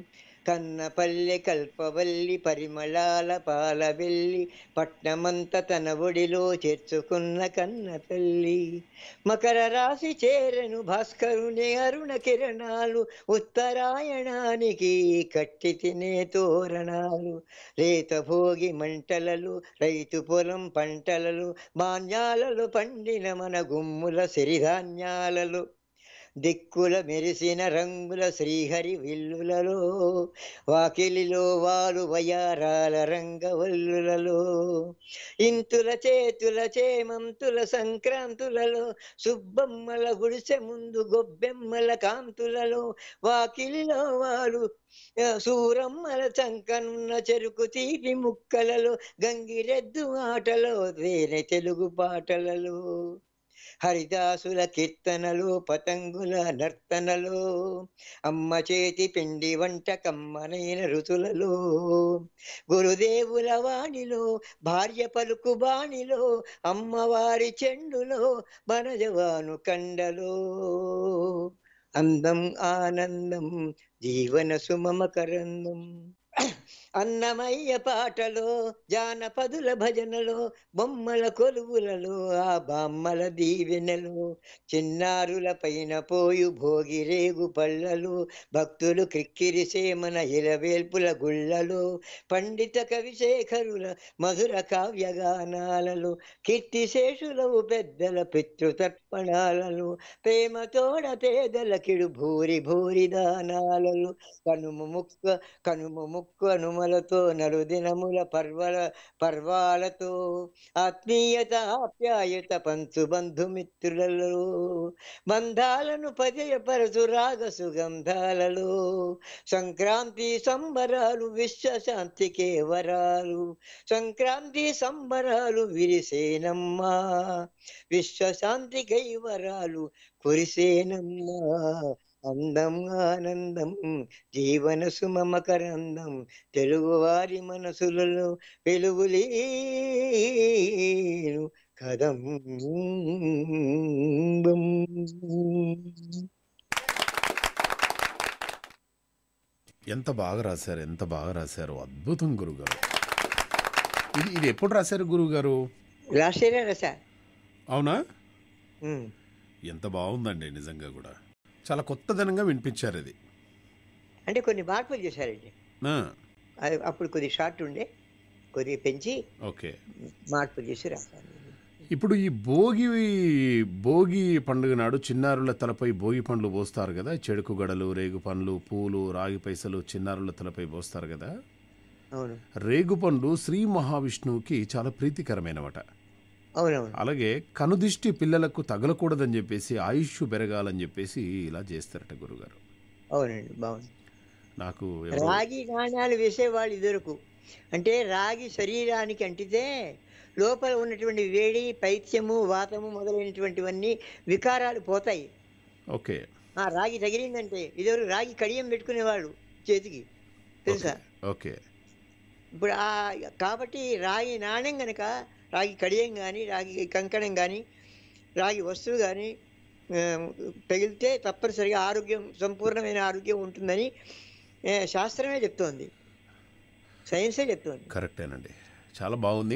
కన్నపల్లె కల్పవల్లి పరిమళాల పాలవెల్లి పట్నమంత తన ఒడిలో చేర్చుకున్న కన్న తల్లి. మకర రాశి చేరను భాస్కరుని అరుణ కిరణాలు ఉత్తరాయణానికి కట్టి తినే తోరణాలు. రేత భోగి మంటలలో రైతు పొలం పంటలలో మాన్యాలలో పండిన మన గుమ్ముల సిరిధాన్యాలలో దిక్కుల మెరిసిన రంగుల శ్రీహరి విల్లులలో వాకిలిలో వాలు వయారాల రంగవల్లులలో ఇంతుల చేతుల చేమంతుల సంక్రాంతులలో సుబ్బమ్మల గుడిసె ముందు గొబ్బెమ్మల కాంతులలో వాకిలిలో వాలు సూరమ్మల చంకనున్న చెరుకు తీపి ముక్కలలో గంగిరెద్దు ఆటలో వేరే తెలుగు పాటలలో హరిదాసుల కీర్తనలు పతంగుల నర్తనలో అమ్మ చేతి పిండి వంట కమ్మనైన ఋతులలో గురుదేవుల వాణిలో భార్య పలుకు బాణిలో అమ్మవారి చెండులో మన జవాను కండలో అందం ఆనందం జీవన సుమమకరందం. అన్నమయ్య పాటలో జానపదుల భజనలో బొమ్మల కొలువులలో ఆ బామ్మల దీవెనలు చిన్నారుల పైన పోయు భోగి రేగు పళ్ళలు భక్తులు క్రిక్కిరిసే మన ఇలవేల్పుల గుళ్ళలో పండిత కవిశేఖరుల మధుర కావ్యగానాలలో కీర్తిశేషులవు పెద్దల పితృతర్పణాలలో ప్రేమతోడ పేదల కిడు భూరి భూరి దానాలలో కనుము ముక్కు అనుమలతో నలుదినముల పర్వాలతో ఆత్మీయత ఆప్యాయత పంచు బంధుమిత్రులలో బంధాలను పర్యపరచు రాగ సుగంధాలలో సంక్రాంతి సంబరాలు విశ్వశాంతికే వరాలు సంక్రాంతి సంబరాలు విరిసేనమ్మా విశ్వశాంతికై వరాలు కురిసేనమ్మా అందం ఆనందం జీవన సుమమకరందం తెలుగువారి మనసులలో వెలుగులేను కదం. ఎంత బాగా రాశారు, ఎంత బాగా రాశారు, అద్భుతం గురుగారు. ఇది ఎప్పుడు రాశారు గురుగారు? లాస్ట్ ఇయర్ రాశా. అవునా? ఎంత బాగుందండి నిజంగా కూడా, చాలా కొత్తదనంగా వినిపించారు. అది అంటే కొన్ని మార్పులు చేశారండి. అది అప్పుడు కొద్ది షార్ట్ ఉండే కొద్దిగా పెంచి ఓకే మార్పులు చేసి రాశాను. ఇప్పుడు ఈ భోగి పండుగ నాడు చిన్నారుల తలపై భోగి పండ్లు పోస్తారు కదా, చెడుకు గడలు రేగు పండ్లు పూలు రాగి పైసలు చిన్నారుల తలపై పోస్తారు కదా. అవును. రేగు పండ్లు శ్రీ మహావిష్ణువుకి చాలా ప్రీతికరమైనవట. అవునవును. అలాగే కనుదిష్టి పిల్లలకు తగలకూడదని చెప్పేసి ఆయుష్ పెరగాలని చెప్పేసి ఇలా చేస్తారట గురుగారు. అవునండి, బాగుంది. నాకు రాగి నాణ్యాలు వేసేవాళ్ళు ఇదివరకు. అంటే రాగి శరీరానికి అంటితే లోపల ఉన్నటువంటి వేడి పైత్యము వాతము మొదలైనటువంటివన్నీ వికారాలు పోతాయి. ఓకే. ఆ రాగి తగిలిందంటే ఇదివరకు రాగి కడియం పెట్టుకునేవాళ్ళు చేతికి, తెలుసా? ఓకే. ఇప్పుడు కాబట్టి రాగి నాణ్యం కనుక రాగి కడియం కానీ రాగి కంకణం కానీ రాగి వస్తువు కానీ తగిలితే తప్పనిసరిగా ఆరోగ్యం, సంపూర్ణమైన ఆరోగ్యం ఉంటుందని శాస్త్రమే చెప్తోంది, సైన్సే చెప్తోంది. కరెక్టేనండి, చాలా బాగుంది.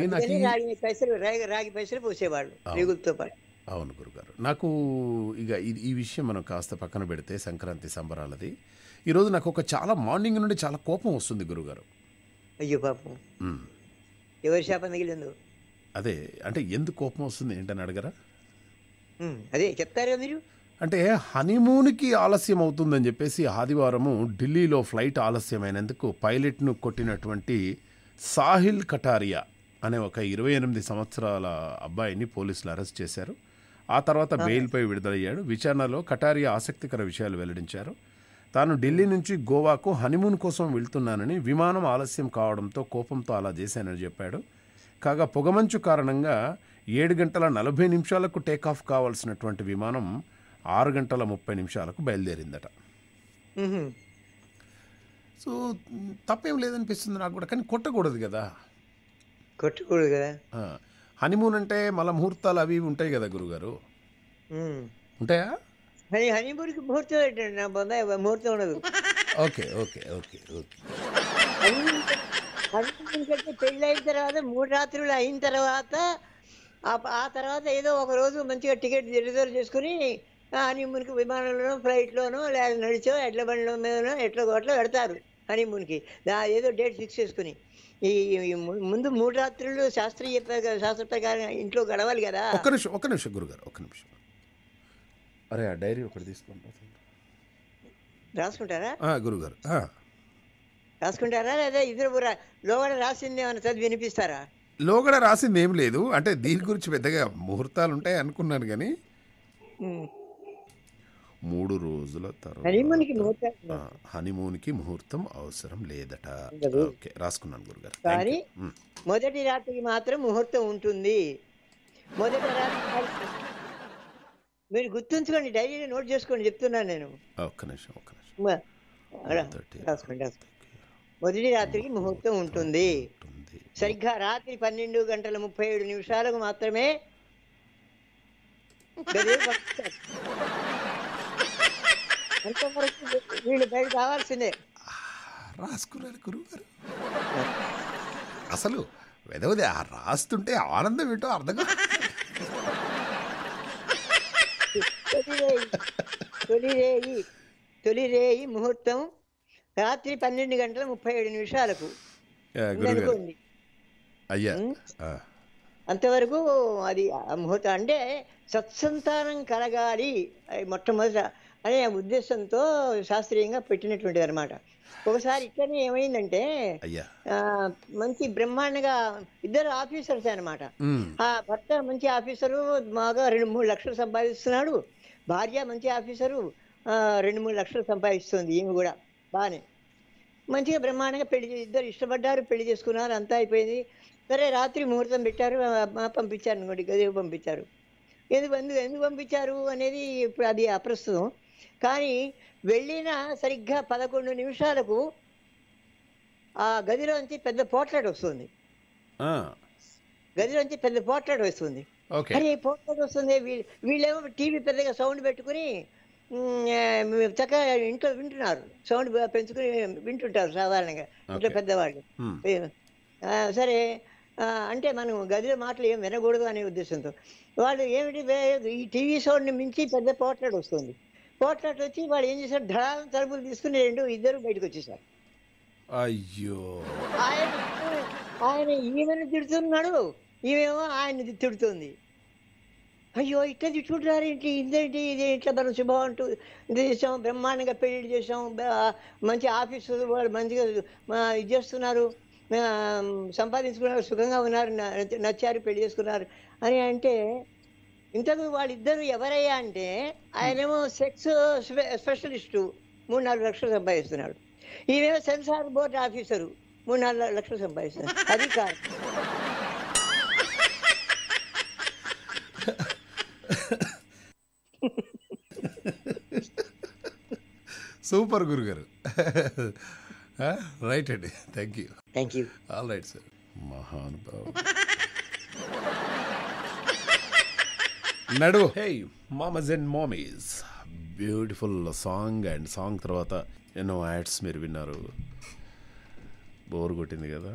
రాగి పైసలు పోసేవాళ్ళు రేగులతో పాటు. అవును గురుగారు. నాకు ఇక ఈ విషయం మనం కాస్త పక్కన పెడితే సంక్రాంతి సంబరాలది, ఈరోజు నాకు ఒక చాలా మార్నింగ్ నుండి చాలా కోపం వస్తుంది గురుగారు. అయ్యో పాపం, ఎవరి శాపం మిగిలిందో? అదే అంటే ఎందుకు కోపం వస్తుంది ఏంటని అడగరా? అదే చెప్తారా మీరు? అంటే హనీమూన్కి ఆలస్యం అవుతుందని చెప్పేసి ఆదివారము ఢిల్లీలో ఫ్లైట్ ఆలస్యమైనందుకు పైలట్ను కొట్టినటువంటి సాహిల్ కటారియా అనే ఒక 28 సంవత్సరాల అబ్బాయిని పోలీసులు అరెస్ట్ చేశారు. ఆ తర్వాత బెయిల్పై విడుదలయ్యాడు. విచారణలో కటారియా ఆసక్తికర విషయాలు వెల్లడించారు. తాను ఢిల్లీ నుంచి గోవాకు హనీమూన్ కోసం వెళ్తున్నానని, విమానం ఆలస్యం కావడంతో కోపంతో అలా చేశానని చెప్పాడు. కాగా పొగమంచు కారణంగా 7 గంటల 40 నిమిషాలకు టేకాఫ్ కావాల్సినటువంటి విమానం 6 గంటల 30 నిమిషాలకు బయలుదేరిందట. సో తప్పేం లేదనిపిస్తుంది నాకు కూడా, కానీ కొట్టకూడదు కదా. కొట్టకూడదు కదా. హనీమూన్ అంటే మళ్ళీ ముహూర్తాలు అవి ఉంటాయి కదా గురుగారు, ఉంటాయా? హనీమూన్కి ముహూర్తం ముహూర్తం ఉండదు. Okay okay okay okay honeymoon కంటే పెళ్ళి అయిన తర్వాత 3 రాత్రులు అయిన తర్వాత ఆ తర్వాత ఏదో ఒక రోజు మంచిగా టికెట్ రిజర్వ్ చేసుకుని హనీమూన్కి విమానంలోనో ఫ్లైట్లోనో లేదా నడిచో ఎడ్ల బండిలో మీదనో ఎట్లా గొట్ల పెడతారు హనీమూన్కి. ఏదో డేట్ ఫిక్స్ చేసుకుని ఈ ముందు 3 రాత్రులు శాస్త్ర ప్రకారం ఇంట్లో గడవాలి కదా. ఒక్క నిమిషం గురుగారు, ఒక్క నిమిషం. అరే ఆ డైరీ ఒకటి తీసుకోండి. రాసుకుంటారా గురుగారు రాసుకుంటారా లేదా ఇద్దరు లోగడ రాసింది ఏమైనా చదివి వినిపిస్తారా? లోగడ రాసింది ఏం లేదు, అంటే దీని గురించి పెద్దగా ముహూర్తాలు ఉంటాయి అనుకున్నాను కానీ 3 రోజుల తర్వాత హనీమూన్కి ముహూర్తం అవసరం లేదట. ఓకే రాసుకున్నాను గురుగారు. కానీ మొదటి రాత్రికి మాత్రం ముహూర్తం ఉంటుంది. మొదటి రాత్రి మీరు గుర్తుంచుకోండి, డైరీలో నోట్ చేసుకోండి, చెప్తున్నాను నేను. ఒక్క నిమిషం రాసుకోండి. మొదటి రాత్రికి ముహూర్తం ఉంటుంది. సరిగ్గా రాత్రి 12:37 మాత్రమే అంతవరకు వీళ్ళు బయట కావాల్సిందే. రాసుకున్నారు గురుగారు. అసలు వెదవది రాస్తుంటే ఆనందం ఏంటో అర్థం కాదు. తొలిరేయి ముహూర్తం రాత్రి 12:37 అనుకోండి. అయ్యా అంతవరకు అది ముహూర్తం. అంటే సత్సంతానం కలగాలి మొట్టమొదట అనే ఉద్దేశంతో శాస్త్రీయంగా పెట్టినటువంటిది అనమాట. ఒకసారి ఇట్లనే ఏమైందంటే మంచి బ్రహ్మాండంగా ఇద్దరు ఆఫీసర్స్ అనమాట. ఆ భర్త మంచి ఆఫీసరు, బాగా 2-3 లక్షలు సంపాదిస్తున్నాడు. భార్య మంచి ఆఫీసరు, 2-3 లక్షలు సంపాదిస్తుంది. ఈమె కూడా బాగానే మంచిగా బ్రహ్మాండంగా ఇద్దరు ఇష్టపడ్డారు, పెళ్లి చేసుకున్నారు, అంతా అయిపోయింది. సరే రాత్రి ముహూర్తం పెట్టారు, పంపించారు అనుకోండి, గదికి పంపించారు. ఎందుకు పంపించారు అనేది ఇప్పుడు అది అప్రస్తుతం. కానీ వెళ్ళిన సరిగ్గా 11 నిమిషాలకు ఆ గదిలోంచి పెద్ద పోట్లాట వస్తుంది. అరే పోట్లాట వస్తుంది. వీళ్ళేమో టీవీ పెద్దగా సౌండ్ పెట్టుకుని చక్కగా ఇంట్లో వింటున్నారు, సౌండ్ పెంచుకుని వింటుంటారు సాధారణంగా ఇంట్లో పెద్దవాళ్ళు. సరే అంటే మనం గదిలో మాటలు ఏం వినకూడదు అనే ఉద్దేశంతో వాళ్ళు ఏమిటి, ఈ టీవీ సౌండ్ని మించి పెద్ద పోట్లాట వస్తుంది. పోట్లాట వచ్చి వాళ్ళు ఏం చేశారు, ధడాలను తలుపులు తీసుకుని ఇద్దరు బయటకు వచ్చేసారు. అయ్యో, ఆయన ఈమెను తిడుతున్నాడు, ఈమెమో ఆయన తిడుతుంది. అయ్యో ఇట్లా తిట్టుకుంటారేంటి, ఇదేంటి, ఇది ఇట్లా మనం శుభం అంటూ చేసాం, బ్రహ్మాండంగా పెళ్లి చేసాం, మంచి ఆఫీసు వాళ్ళు మంచిగా ఇది చేస్తున్నారు, సంపాదించుకున్నారు, సుఖంగా ఉన్నారు, నచ్చారు, పెళ్లి చేసుకున్నారు అని అంటే, ఇంతకు వాళ్ళిద్దరు ఎవరయ్యా అంటే ఆయనేమో సెక్స్ స్పెషలిస్టు, 3-4 లక్షలు సంపాదిస్తున్నాడు. ఈమెమో సెన్సార్ బోర్డు ఆఫీసరు, 3-4 లక్షలు సంపాదిస్తున్నాడు. అది కాదు. సూపర్ గురుగారు. రైట్ అండి, thank you. All right sir. మహానుభావు నడు. హే మామస్ అండ్ మామీస్, బ్యూటిఫుల్ సాంగ్. అండ్ సాంగ్ తర్వాత ఎన్నో యాడ్స్ మీరు విన్నారు. బోర్ కొట్టింది కదా?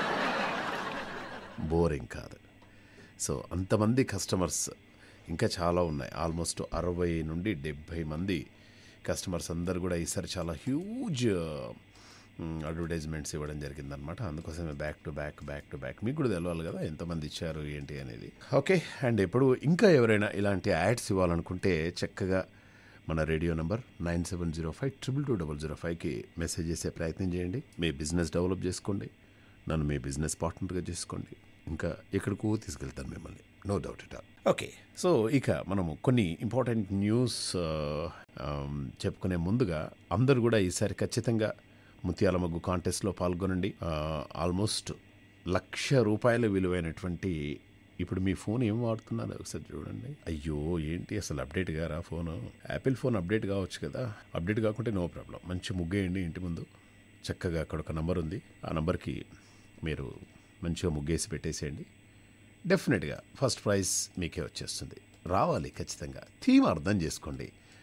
బోరింగ్ కాదు. సో అంతమంది కస్టమర్స్ ఇంకా చాలా ఉన్నాయి. ఆల్మోస్ట్ 60 నుండి 70 మంది కస్టమర్స్ అందరు కూడా ఈసారి చాలా హ్యూజ్ అడ్వర్టైజ్మెంట్స్ ఇవ్వడం జరిగిందనమాట. అందుకోసమే బ్యాక్ టు బ్యాక్ మీకు కూడా తెలవాలి కదా ఎంతమంది ఇచ్చారు ఏంటి అనేది. ఓకే, అండ్ ఇప్పుడు ఇంకా ఎవరైనా ఇలాంటి యాడ్స్ ఇవ్వాలనుకుంటే చక్కగా మన రేడియో నెంబర్ 9705222005కి మెసేజ్ చేసే ప్రయత్నం చేయండి. మీ బిజినెస్ డెవలప్ చేసుకోండి, నన్ను మీ బిజినెస్ పార్ట్నర్గా చేసుకోండి, ఇంకా ఎక్కడికో తీసుకెళ్తాను మిమ్మల్ని, no doubt it all. Okay, so ఇక మనము కొన్ని ఇంపార్టెంట్ న్యూస్ చెప్పుకునే ముందుగా అందరూ కూడా ఈసారి ఖచ్చితంగా ముత్యాల మగ్గు కాంటెస్ట్లో పాల్గొనండి. ఆల్మోస్ట్ ₹1,00,000 విలువైనటువంటి, ఇప్పుడు మీ ఫోన్ ఏం వాడుతున్నారు ఒకసారి చూడండి. అయ్యో ఏంటి అసలు అప్డేట్ గారా ఫోను? యాపిల్ ఫోన్ అప్డేట్ కావచ్చు కదా. అప్డేట్ కాకుంటే నో ప్రాబ్లం, మంచి ముగ్గేయండి ఇంటి ముందు. చక్కగా అక్కడ ఒక నంబర్ ఉంది, ఆ నంబర్కి మీరు మంచిగా ముగ్గేసి పెట్టేసేయండి. డెఫినెట్గా ఫస్ట్ ప్రైజ్ మీకే వచ్చేస్తుంది. రావాలి ఖచ్చితంగా. థీమ్ అర్థం చేసుకోండి.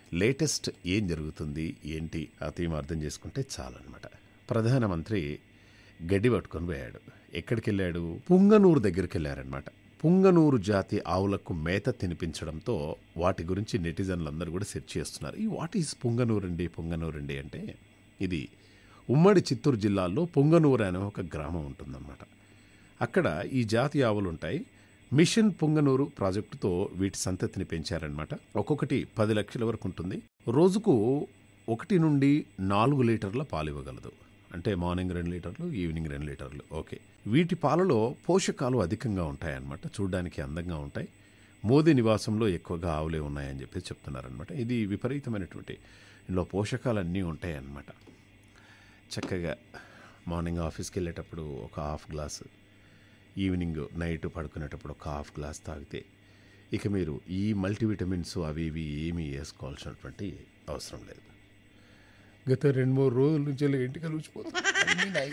లేటెస్ట్ ఏం జరుగుతుంది ఏంటి ఆ థీమ్ అర్థం చేసుకుంటే చాలన్నమాట. ప్రధానమంత్రి గడ్డి పట్టుకొని పోయాడు. ఎక్కడికి వెళ్ళాడు? పుంగనూరు దగ్గరికి వెళ్ళారనమాట. పుంగనూరు జాతి ఆవులకు మేత తినిపించడంతో వాటి గురించి నెటిజన్లు అందరూ కూడా సెర్చ్ చేస్తున్నారు. ఈ వాట్ ఈజ్ పుంగనూరండి అంటే ఇది ఉమ్మడి చిత్తూరు జిల్లాలో పుంగనూరు అనే ఒక గ్రామం ఉంటుందన్నమాట. అక్కడ ఈ జాతి ఆవులు ఉంటాయి. మిషన్ పుంగనూరు ప్రాజెక్టుతో వీటి సంతతిని పెంచారనమాట. ఒక్కొక్కటి 10 లక్షల వరకు ఉంటుంది. రోజుకు 1 నుండి 4 లీటర్ల పాలు ఇవ్వగలదు. అంటే మార్నింగ్ 2 లీటర్లు, ఈవినింగ్ 2 లీటర్లు. ఓకే. వీటి పాలలో పోషకాలు అధికంగా ఉంటాయన్నమాట. చూడడానికి అందంగా ఉంటాయి. మోదీ నివాసంలో ఎక్కువగా ఆవులే ఉన్నాయని చెప్పి చెప్తున్నారనమాట. ఇది విపరీతమైనటువంటి ఇందులో పోషకాలన్నీ ఉంటాయన్నమాట. చక్కగా మార్నింగ్ ఆఫీస్కి వెళ్ళేటప్పుడు ఒక హాఫ్ గ్లాసు, ఈవినింగ్ నైట్ పడుకునేటప్పుడు ఒక హాఫ్ గ్లాస్ తాగితే ఇక మీరు ఈ మల్టీవిటమిన్స్ అవి ఇవి ఏమీ వేసుకోవాల్సినటువంటి అవసరం లేదు. గత 2-3 రోజుల నుంచి ఇంటికి రుచిపోతుంది.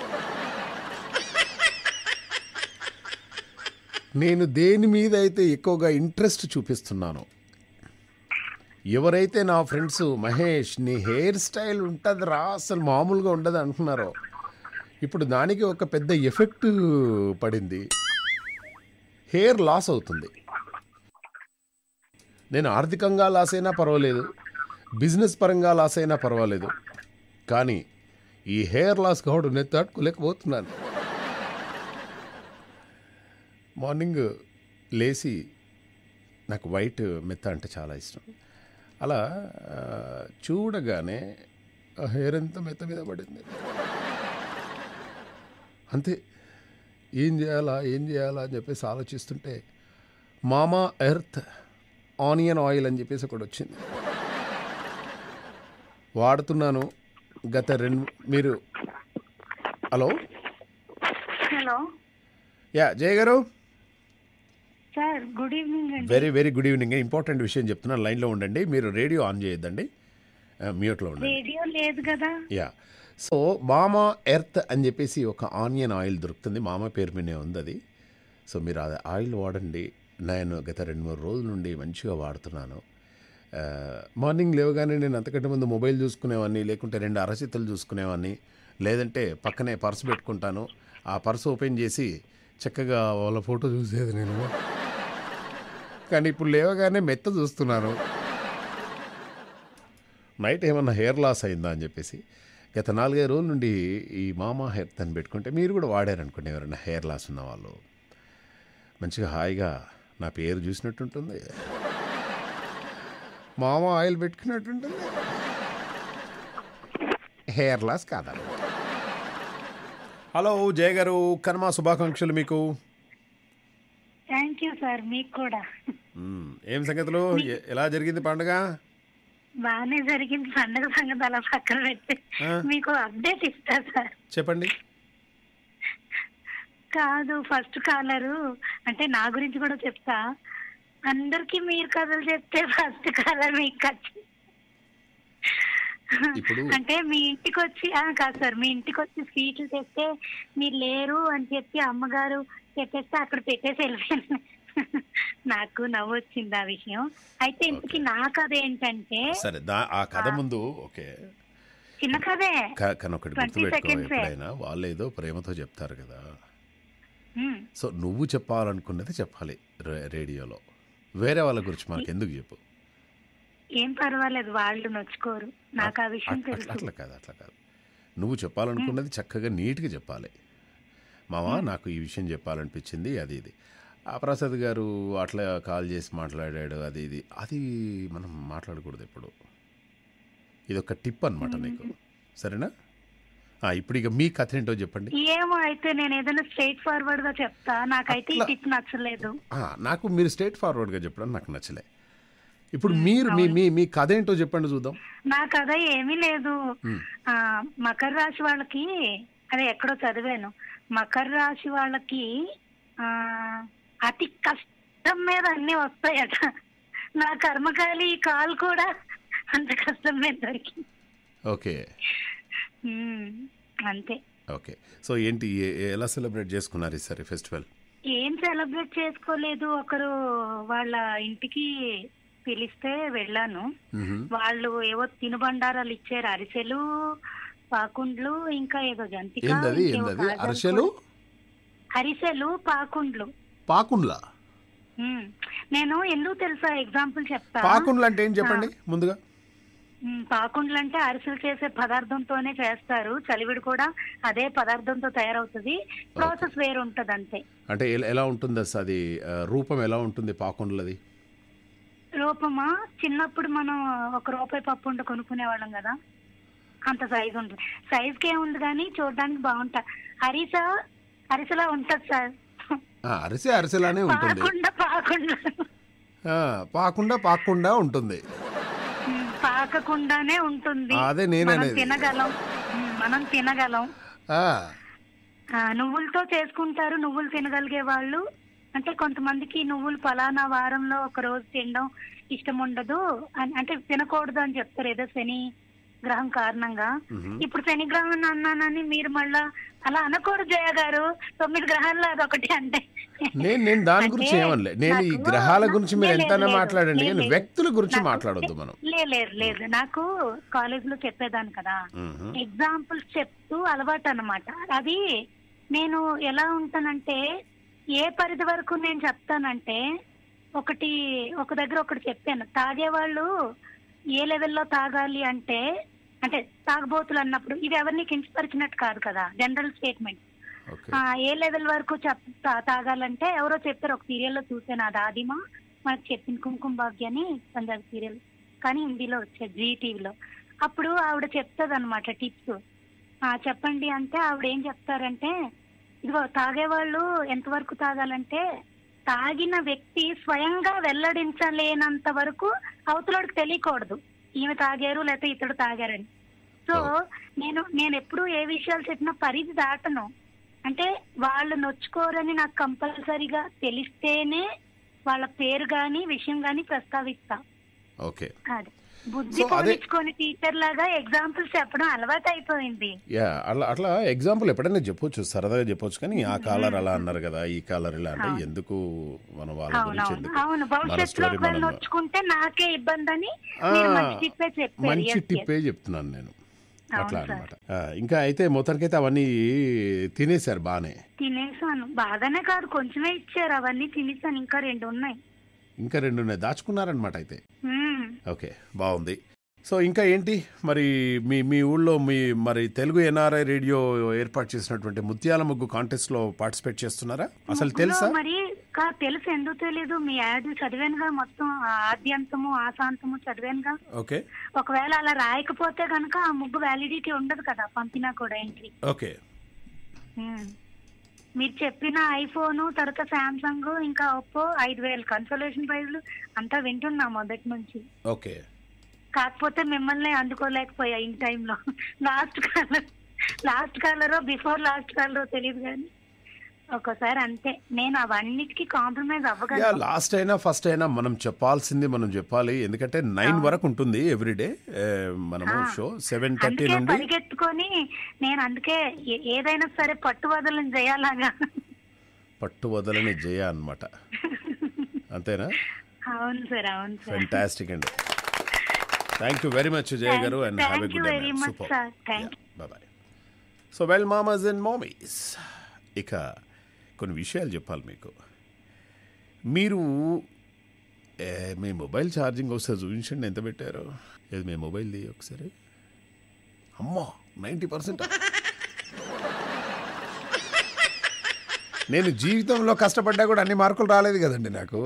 నేను దేని మీద అయితే ఎక్కువగా ఇంట్రెస్ట్ చూపిస్తున్నానో, ఎవరైతే నా ఫ్రెండ్స్ మహేష్ నీ హెయిర్ స్టైల్ ఉంటుంది రా అసలు మామూలుగా ఉండదు అంటున్నారో, ఇప్పుడు దానికి ఒక పెద్ద ఎఫెక్ట్ పడింది. హెయిర్ లాస్ అవుతుంది. నేను ఆర్థికంగా లాస్ అయినా పర్వాలేదు, బిజినెస్ పరంగా లాస్ అయినా పర్వాలేదు, కానీ ఈ హెయిర్ లాస్ కావడం నేను తట్టుకోలేకపోతున్నాను. మార్నింగ్ లేచి నాకు వైట్ మెత్త అంటే చాలా ఇష్టం. అలా చూడగానే ఆ హెయిర్ అంతా మెత్త మీద పడింది. అంతే. ఏం చేయాలా అని చెప్పేసి ఆలోచిస్తుంటే మామా ఎర్త్ ఆనియన్ ఆయిల్ అని చెప్పేసి ఒకటి వచ్చింది. వాడుతున్నాను. గత 2 మీరు హలో యా జయ గారు సార్, గుడ్ ఈవినింగ్ అండి. Very very good evening. Important విషయం చెప్తున్నాను, లైన్లో ఉండండి. మీరు రేడియో ఆన్ చేయొద్దండి, మ్యూట్లో ఉండండి. రేడియో లేదు కదా. యా. సో మామా ఎర్త్ అని చెప్పేసి ఒక ఆనియన్ ఆయిల్ దొరుకుతుంది. మామా పేరు మీదే ఉంది అది. సో మీరు అది ఆయిల్ వాడండి. నేను గత 2-3 రోజుల నుండి మంచిగా వాడుతున్నాను. మార్నింగ్ లేవగానే నేను అంతకంటే ముందు మొబైల్ చూసుకునేవాడిని, లేకుంటే 2 అరచేతులు చూసుకునేవాడిని, లేదంటే పక్కనే పర్సు పెట్టుకుంటాను. ఆ పర్సు ఓపెన్ చేసి చక్కగా వాళ్ళ ఫోటో చూసేది నేను. కానీ ఇప్పుడు లేవగానే మెత్త చూస్తున్నాను. నైట్ ఏమన్నా హెయిర్ లాస్ అయిందా అని చెప్పేసి గత 4-5 రోజుల నుండి ఈ మామా హెయిర్ అని పెట్టుకుంటే, మీరు కూడా వాడారనుకోండి, ఎవరైనా హెయిర్ లాస్ ఉన్న వాళ్ళు, మంచిగా హాయిగా నా పేరు చూసినట్టుంటుంది, మామా ఆయిల్ పెట్టుకున్నట్టుంటుంది, హెయిర్ లాస్ కాదా. హలో జయ గారు, కనుమ శుభాకాంక్షలు మీకు. థ్యాంక్ యూ సార్, మీకు కూడా. ఏం సంగతులు, ఎలా జరిగింది పండుగ? బాగానే జరిగింది. పండుగ సంగతి అలా పక్కన పెట్టి మీకు అప్డేట్ ఇస్తా సార్. చెప్పండి. కాదు, ఫస్ట్ కాలరు అంటే నా గురించి కూడా చెప్తా. అందరికి మీరు కథలు చెప్తే ఫస్ట్ కాలర్ మీకు అంటే మీ ఇంటికి వచ్చి కాదు సార్, మీ ఇంటికి వచ్చి స్వీట్లు తెస్తే మీరు లేరు అని చెప్పి అమ్మగారు చెప్పేస్తే అక్కడ పెట్టేసి వెళ్ళిపోయాను. నాకు నవ్వు వచ్చింది ఆ విషయం. అయితే ఇంతకీ నా కథ ఏంటంటే, సరే ఆ కథ ముందు ఓకే చిన్న కథే, కానీ ఒకటి గుర్తుపెట్టుకో, ఎప్పుడైనా వాళ్ళు ఏదో ప్రేమతో చెప్తారు కదా. సో నువ్వు చెప్పాలనుకున్నది చెప్పాలి రేడియోలో, వేరే వాళ్ళ గురించి మాకు ఎందుకు చెప్పు. ఏం పర్వాలేదు, వాళ్ళు నొచ్చుకోరు, నాకు ఆ విషయం తెలుసు. అట్లా కాదు, నువ్వు చెప్పాలనుకున్నది చక్కగా నీట్గా చెప్పాలి. మావా నాకు ఈ విషయం చెప్పాలనిపించింది, అది ఇది. ఆ ప్రసాద్ గారు అట్లా కాల్ చేసి మాట్లాడాడు, అది ఇది, అది మనం మాట్లాడకూడదు ఎప్పుడు. ఇది ఒక టిప్ అనమాట నీకు, సరేనా? ఇప్పుడు ఇక మీ కథ ఏంటో చెప్పండి. ఏమో, అయితే నేను ఏదైనా స్ట్రైట్ ఫార్వర్డ్ గా చెప్తా. నాకైతే ఈ టిప్ నచ్చలేదు. నాకు మీరు స్ట్రైట్ ఫార్వర్డ్ గా చెప్పడం నాకు నచ్చలే. ఇప్పుడు మీరు మీ కథ ఏంటో చెప్పండి చూద్దాం. నా కథ ఏమీ లేదు. మకర రాశి వాళ్ళకి, అదే ఎక్కడో చదివాను, మకర రాశి వాళ్ళకి అతి కష్టం మీద అన్ని వస్తాయట. నా కర్మకాలి ఈ కాల్ కూడా అంత కష్టం మీద దొరికింది. ఓకే, అంతే. ఓకే. సో ఏంటి, ఎలా సెలబ్రేట్ చేసుకున్నారు ఈసారి ఫెస్టివల్? ఏం సెలబ్రేట్ చేసుకోలేదు. ఒకరు వాళ్ళ ఇంటికి పిలిస్తే వెళ్ళాను. మ్హూ. వాళ్ళు ఏవో తినుబండారాలు ఇచ్చారు, అరిసెలు, పాకుండ్లు, ఇంకా ఏదో జంతిక, ఏందది ఇంకేవో ఏందది కాజాలు అరిసెలు కూడా. అరిసెలు, పాకుండ్లు. పాకుండ్లా? ఉమ్. నేను ఎందుకు తెలుసా ఎగ్జాంపుల్ చెప్తా. పాకుండ్లు అంటే ఏం చెప్పండి ముందుగా. పాకుండ్లు అంటే అరిసెలు చేసే పదార్థంతోనే చేస్తారు, చలివిడి కూడా అదే పదార్థంతో తయారవుతుంది, ప్రాసెస్ వేరు ఉంటది అంతే. అంటే ఎలా ఉంటుంది అసలు అది రూపం ఎలా ఉంటుంది పాకుండ్లది? రూపమా, చిన్నప్పుడు మనం 1 రూపాయి పప్పు ఉండ కొనుక్కునే వాళ్ళం కదా, అంత సైజు ఉంటుంది. సైజుకి ఏముంది కానీ చూడడానికి బాగుంటా. అరిసెలా ఉంటది సార్. అరిసె అరిసెలానే ఉంటుంది, పాకుండా ఉంటుంది, పాకకుండానే ఉంటుంది. అదే నేననేది. మనం తినగలం. ఆ, నువ్వులతో చేసుకుంటారు, నువ్వులు తినగలిగే వాళ్ళు. అంటే కొంతమందికి నువ్వులు ఫలానా వారంలో 1 రోజు తినడం ఇష్టం ఉండదు, అంటే తినకూడదు అని చెప్తారు, ఏదో శని గ్రహం కారణంగా. ఇప్పుడు శని గ్రహం అన్నానని మీరు మళ్ళా అలా అనకూడదు జయ గారు, 9 గ్రహాల్లో అదొకటి. అంటే నేను దాని గురించి ఏమనలే, నేను ఈ గ్రహాల గురించి మీరు ఎంతైనా మాట్లాడండి కానీ వ్యక్తుల గురించి మాట్లాడొద్దు మనం. లేదు నాకు కాలేజ్ లో చెప్పేదాన్ని కదా, ఎగ్జాంపుల్స్ చెప్తూ అలవాటు అన్నమాట. అది నేను ఎలా ఉంటానంటే, ఏ పరిధి వరకు నేను చెప్తానంటే, ఒక దగ్గర ఒకటి చెప్పాను, తాగేవాళ్ళు ఏ లెవెల్లో తాగాలి అంటే తాగబోతులు అన్నప్పుడు ఇది ఎవరిని కించపరిచినట్టు కాదు కదా, జనరల్ స్టేట్మెంట్. ఏ లెవెల్ వరకు తాగాలంటే ఎవరో చెప్పారు, ఒక సీరియల్లో చూసాను, అది ఆదిమా మనకు చెప్పింది, కుంకుమ భాగ్య అని పంజాబీ సీరియల్, కానీ హిందీలో వచ్చేది జీ టీవీలో. అప్పుడు ఆవిడ చెప్తుంది అనమాట టిప్స్. చెప్పండి అంటే ఆవిడ ఏం చెప్తారంటే, ఇదిగో తాగేవాళ్ళు ఎంతవరకు తాగాలంటే, తాగిన వ్యక్తి స్వయంగా వెల్లడించలేనంత వరకు అవతలోడికి తెలియకూడదు ఈమె తాగారు లేకపోతే ఇతడు తాగారని. సో నేను ఎప్పుడు ఏ విషయాలు చెప్పినా పరిధి దాటను. అంటే వాళ్ళు నొచ్చుకోరని నాకు కంపల్సరీగా తెలిస్తేనే వాళ్ళ పేరు గాని విషయం గాని ప్రస్తావిస్తా. ఓకే, అది బుద్ధి పోనిచ్చుకొని టీచర్ లాగా ఎగ్జాంపుల్స్ చెప్పడం అలవాటు అయిపోయింది. అట్లా ఎగ్జాంపుల్ ఎప్పుడైనా చెప్పొచ్చు, సరదాగా చెప్పొచ్చు, కానీ ఆ కాలర్ అలా అన్నారు కదా, ఈ కాలర్ ఇలా అంటే ఎందుకు మనం వాళ్ళ గురించి ఎందుకు? అవును, భవిష్యత్తులో ఒకవేళ నొచ్చుకుంటే నాకే ఇబ్బంది అని మంచి టిప్పే చెప్తున్నాను నేను, అట్లా అనమాట. ఇంకా అయితే మొత్తానికైతే అవన్నీ తినేశారు బానే? తినేసాను, బాగానే కాదు, కొంచెమే ఇచ్చారు, అవన్నీ తినేసాను. ఇంకా 2 ఉన్నాయి. ఇంకా 2 ఉన్నాయి, దాచుకున్నారనమాట అయితే. ఓకే, బాగుంది. సో ఇంకా ఏంటి మరి మీ ఊళ్ళో మరి తెలుగు ఎన్ఆర్ఐ రేడియో ఏర్పాటు చేసినటువంటి ముత్యాల ముగ్గు కాంటెస్ట్ లో పార్టిసిపేట్ చేస్తున్నారా? అసలు తెలుసా? మరి తెలుసు, ఎందుకు తెలీదు, మీ యాడ్ చదివానుగా, మొత్తం ఆద్యంతము ఆశాంతము చదివానుగా. ఓకే, ఒకవేళ అలా రాయకపోతే కనుక ఆ ముగ్గు వ్యాలిడిటీ ఉండదు కదా, పంపినా కూడా ఎంట్రీ. ఓకే, మీరు చెప్పిన ఐఫోన్, తర్వాత శాంసంగ్, ఇంకా ఒప్పో 5,000 కన్సోలేషన్ ప్రైజ్లు అంతా వింటున్నా మొదటి నుంచి. ఓకే, కాకపోతే మిమ్మల్ని అందుకోలేకపోయా ఇన్ టైంలో. లాస్ట్ కాలరో బిఫోర్ లాస్ట్ కాలరో తెలియదు కానీ ఒక్కోసారి అంతే, నేను అవన్నిటికీ కాంప్రమైజ్ అవ్వగలను. లాస్ట్ అయినా ఫస్ట్ అయినా మనం చెప్పాల్సింది మనం చెప్పాలి, ఎందుకంటే 9 వరకు ఉంటుంది ఎవ్రీడే మనము షో, 7:30 నుండి పరిగెత్తుకొని. నేను అందుకే ఏదైనా సరే పట్టు వదలని జయాలాగా, పట్టు వదలని జయ అన్నమాట, అంతేనా? అవును సార్, అవును సార్. ఫెంటాస్టిక్ అండి, thank you very much Jaya గారు, and have a good day. Super, bye bye. So well మామాస్ అండ్ మామీస్, ఇక కొన్ని విషయాలు చెప్పాలి మీకు. మీరు మీ మొబైల్ ఛార్జింగ్ ఒకసారి చూపించండి, ఎంత పెట్టారు? ఏది మీ మొబైల్ది ఒకసారి? అమ్మా 90%. నేను జీవితంలో కష్టపడ్డా కూడా అన్ని మార్కులు రాలేదు కదండి నాకు.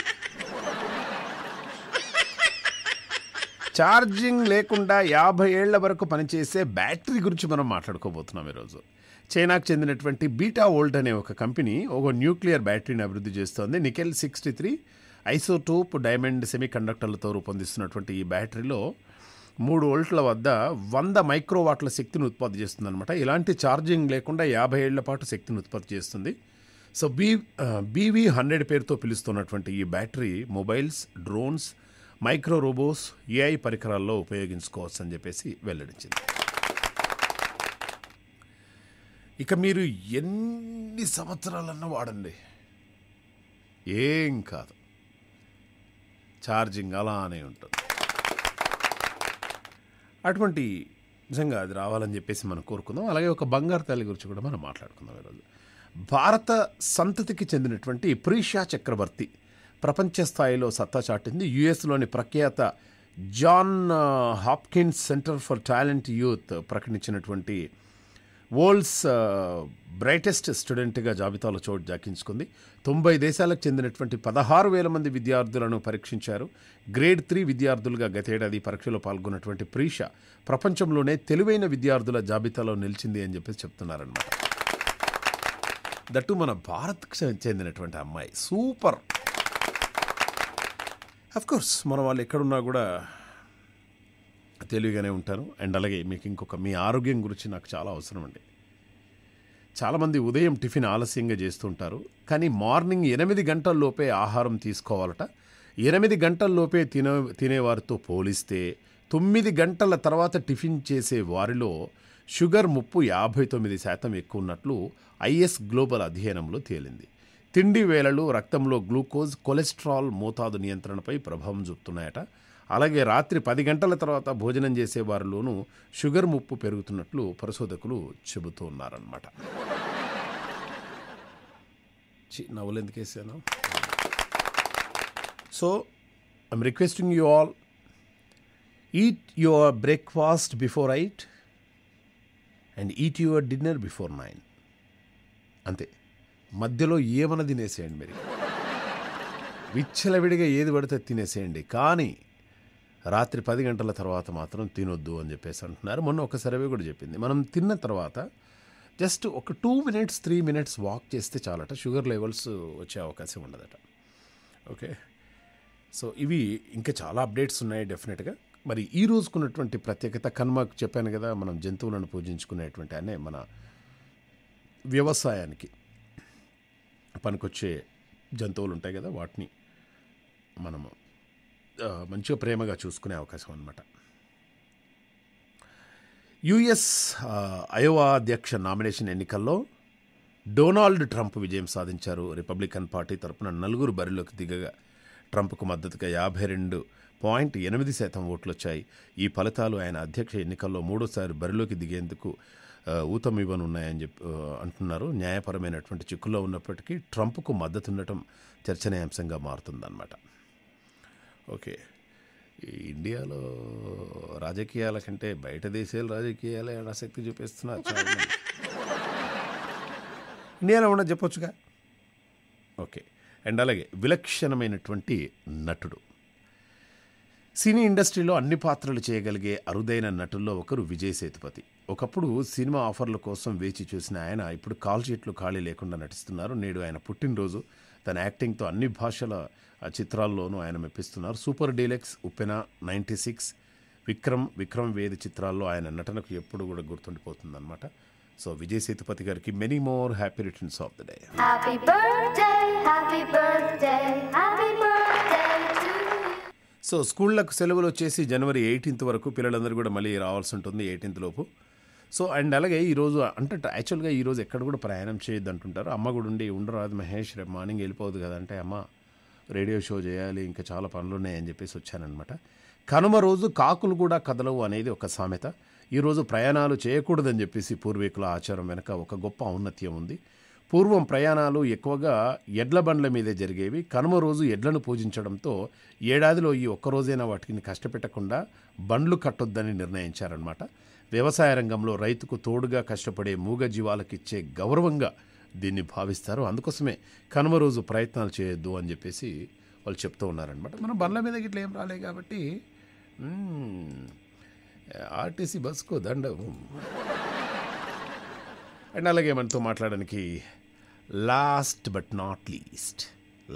ఛార్జింగ్ లేకుండా 50 ఏళ్ల వరకు పనిచేసే బ్యాటరీ గురించి మనం మాట్లాడుకోబోతున్నాం ఈరోజు. చైనాకు చెందినటువంటి బీటా వోల్ట్ అనే ఒక కంపెనీ ఒక న్యూక్లియర్ బ్యాటరీని అభివృద్ధి చేస్తోంది. నికెల్ 63 ఐసోటోప్ డైమండ్ సెమీ కండక్టర్లతో రూపొందిస్తున్నటువంటి ఈ బ్యాటరీలో 3 వోల్ట్ల వద్ద 100 మైక్రోవాట్ల శక్తిని ఉత్పత్తి చేస్తుంది అనమాట. ఇలాంటి ఛార్జింగ్ లేకుండా 50 ఏళ్ల పాటు శక్తిని ఉత్పత్తి చేస్తుంది. సో BV100 పేరుతో పిలుస్తున్నటువంటి ఈ battery mobiles, drones, micro robots, AI పరికరాల్లో ఉపయోగించుకోవచ్చు అని చెప్పేసి వెల్లడించింది. ఇక మీరు ఎన్ని సంవత్సరాలన్నా వాడండి, ఏం కాదు. ఛార్జింగ్ అలానే ఉంటుంది. అటువంటి నిజంగా అది రావాలని చెప్పేసి మనం కోరుకుందాం. అలాగే ఒక బంగారు తల్లి గురించి కూడా మనం మాట్లాడుకుందాం ఈరోజు. భారత సంతతికి చెందినటువంటి ప్రీషా చక్రవర్తి ప్రపంచ స్థాయిలో సత్తా చాటింది. యుఎస్లోని ప్రఖ్యాత John Hopkins center for talent youth ప్రకటించినటువంటి వరల్డ్స్ బ్రైటెస్ట్ స్టూడెంట్గా జాబితాలో చోటు దక్కించుకుంది. 90 దేశాలకు చెందినటువంటి 16,000 మంది విద్యార్థులను పరీక్షించారు. గ్రేడ్ 3 విద్యార్థులుగా గతేడాది పరీక్షలో పాల్గొన్నటువంటి ప్రీషా ప్రపంచంలోనే తెలివైన విద్యార్థుల జాబితాలో నిలిచింది అని చెప్పేసి చెప్తున్నారనమాట. దట్టు మన భారత్కి చెందినటువంటి అమ్మాయి. సూపర్. అఫ్కోర్స్ మన వాళ్ళు ఎక్కడున్నా కూడా తెలివిగానే ఉంటారు. అండ్ అలాగే మీకు ఇంకొక మీ ఆరోగ్యం గురించి నాకు చాలా అవసరం అండి. చాలామంది ఉదయం టిఫిన్ ఆలస్యంగా చేస్తుంటారు, కానీ మార్నింగ్ 8 గంటల్లోపే ఆహారం తీసుకోవాలట. 8 గంటల్లోపే తినేవారితో పోలిస్తే 9 గంటల తర్వాత టిఫిన్ చేసే వారిలో షుగర్ ముప్పు 59% ఎక్కువ ఉన్నట్లు ఐఎస్ గ్లోబల్ అధ్యయనంలో తేలింది. తిండి వేళలు రక్తంలో గ్లూకోజ్, కొలెస్ట్రాల్ మోతాదు నియంత్రణపై ప్రభావం చూపుతున్నాయట. అలాగే రాత్రి 10 గంటల తర్వాత భోజనం చేసే వారిలోనూ షుగర్ ముప్పు పెరుగుతున్నట్లు పరిశోధకులు చెబుతూ ఉన్నారన్నమాట. నవ్వులు ఎందుకు వేసాను? So I'm requesting you all, eat your breakfast before 8 and eat your dinner before 9. అంతే. మధ్యలో ఏమన్నా తినేసేయండి. మీరు విచ్చలవిడిగా ఏది పడితే తినేసేయండి, కానీ రాత్రి 10 గంటల తర్వాత మాత్రం తినొద్దు అని చెప్పేసి అంటున్నారు. మొన్న ఒక సర్వే కూడా చెప్పింది, మనం తిన్న తర్వాత జస్ట్ ఒక 2 minutes 3 minutes వాక్ చేస్తే చాలట, షుగర్ లెవెల్స్ వచ్చే అవకాశం ఉండదట. ఓకే, సో ఇవి ఇంకా చాలా అప్డేట్స్ ఉన్నాయి డెఫినెట్గా. మరి ఈ రోజుకున్నటువంటి ప్రత్యేకత, కనుమకు చెప్పాను కదా, మనం జంతువులను పూజించుకునేటువంటి అనే మన వ్యవసాయానికి పనికొచ్చే జంతువులు ఉంటాయి కదా, వాటిని మనము మంచిగా ప్రేమగా చూసుకునే అవకాశం అన్నమాట. యుఎస్ అయోవా అధ్యక్ష నామినేషన్ ఎన్నికల్లో డొనాల్డ్ ట్రంప్ విజయం సాధించారు. రిపబ్లికన్ పార్టీ తరపున 4 బరిలోకి దిగగా ట్రంప్కు మద్దతుగా 52.8% ఓట్లు వచ్చాయి. ఈ ఫలితాలు ఆయన అధ్యక్ష ఎన్నికల్లో 3సారి బరిలోకి దిగేందుకు ఊతమివ్వనున్నాయని అంటున్నారు. న్యాయపరమైనటువంటి చిక్కుల్లో ఉన్నప్పటికీ ట్రంప్కు మద్దతు ఉండటం చర్చనీయాంశంగా మారుతుందన్నమాట. ఓకే, ఇండియాలో రాజకీయాల కంటే బయట దేశాల రాజకీయాలే ఆసక్తి చూపిస్తున్నారు. ఇండియాలో ఉన్న చెప్పొచ్చుగా. ఓకే, అండ్ అలాగే విలక్షణమైనటువంటి నటుడు. సినీ ఇండస్ట్రీలో అన్ని పాత్రలు చేయగలిగే అరుదైన నటుల్లో ఒకరు విజయ్ సేతుపతి. ఒకప్పుడు సినిమా ఆఫర్ల కోసం వేచి చూసిన ఆయన ఇప్పుడు కాల్ షీట్లు ఖాళీ లేకుండా నటిస్తున్నారు. నేడు ఆయన పుట్టినరోజు. తన యాక్టింగ్తో అన్ని భాషల చిత్రాల్లోనూ ఆయన మెప్పిస్తున్నారు. సూపర్ డీలక్స్, ఉప్పెన, 96, విక్రమ్ వేది చిత్రాల్లో ఆయన నటనకు ఎప్పుడు కూడా గుర్తుండిపోతుందన్నమాట. సో విజయ్ సేతుపతి గారికి many more happy returns of the day. Happy birthday, happy birthday, happy birthday to you. So స్కూళ్ళకు సెలవులు వచ్చేసి జనవరి 18 వరకు పిల్లలందరూ కూడా మళ్ళీ రావాల్సి ఉంటుంది 18 లోపు. సో అండ్ అలాగే ఈరోజు అంటే యాక్చువల్గా ఈరోజు ఎక్కడ కూడా ప్రయాణం చేయొద్దు అంటుంటారు. అమ్మ కూడా ఉండరాదు మహేష్, రేపు మార్నింగ్ వెళ్ళిపోదు కదంటే, అమ్మ రేడియో షో చేయాలి, ఇంకా చాలా పనులు ఉన్నాయని చెప్పేసి వచ్చానమాట. కనుమ రోజు కాకులు కూడా కదలవు అనేది ఒక సామెత. ఈరోజు ప్రయాణాలు చేయకూడదని చెప్పేసి పూర్వీకుల ఆచారం వెనుక ఒక గొప్ప ఔన్నత్యం ఉంది. పూర్వం ప్రయాణాలు ఎక్కువగా ఎడ్ల బండ్ల మీదే జరిగేవి. కనుమ రోజు ఎడ్లను పూజించడంతో ఏడాదిలో ఈ ఒక్కరోజైనా వాటిని కష్టపెట్టకుండా బండ్లు కట్టొద్దని నిర్ణయించారనమాట. వ్యవసాయ రంగంలో రైతుకు తోడుగా కష్టపడే మూగ జీవాలకిచ్చే గౌరవంగా దీన్ని భావిస్తారు. అందుకోసమే కనుమ రోజు ప్రయత్నాలు చేయొద్దు అని చెప్పేసి వాళ్ళు చెప్తూ ఉన్నారనమాట. మనం బండ్ల మీద గిట్ల ఏం రాలే కాబట్టి ఆర్టీసీ బస్కో దండం. అండ్ అలాగే మనతో మాట్లాడడానికి last but not least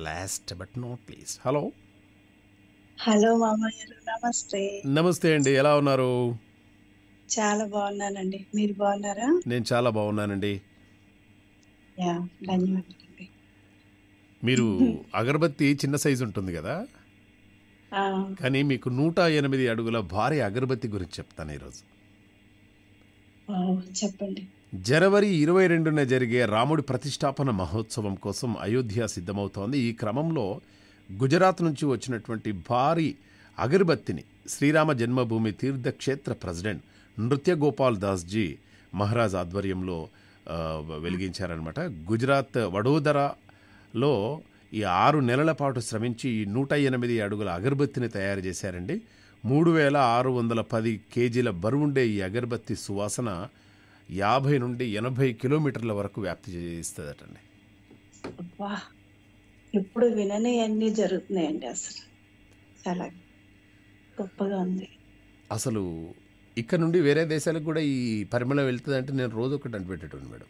hello hello మామయ్య గారు, నమస్తే. నమస్తే అండి, ఎలా ఉన్నారు? చాలా బాగున్నానండి, మీరు బాగున్నారా? నేను చాలా బాగున్నానండి. యా, ధన్యవాదాలండి. మీరు అగరబత్తి చిన్న సైజు ఉంటుంది కదా, ఆ, కానీ మీకు 108 అడుగుల భారీ అగరబత్తి గురించి చెప్తాను ఈరోజు. ఆ, చెప్పండి. జనవరి 22న జరిగే రాముడి ప్రతిష్టాపన మహోత్సవం కోసం అయోధ్య సిద్ధమవుతోంది. ఈ క్రమంలో గుజరాత్ నుంచి వచ్చినటువంటి భారీ అగరబత్తిని శ్రీరామ జన్మభూమి తీర్థక్షేత్ర ప్రెసిడెంట్ నృత్య గోపాల్ దాస్జీ మహారాజ్ ఆధ్వర్యంలో వెలిగించారనమాట. గుజరాత్ వడోదరాలో ఈ 6 నెలల పాటు శ్రమించి 108 అడుగుల అగరబత్తిని తయారు చేశారండి. 3610 కేజీల బరువుండే ఈ అగరబత్తి సువాసన 50 నుండి 80 కిలోమీటర్ల వరకు వ్యాప్తి చేస్తుందటండి. అబ్బా, ఇప్పుడు వినని అన్ని జరుగుతున్నాయండి. అసలు చాలా గొప్పగా ఉంది. అసలు ఇక్కడ నుండి వేరే దేశాలకు కూడా ఈ పరిమళం వెళ్తుందంటే నేను రోజు ఒకటి అనిపెట్టేటోను మేడం.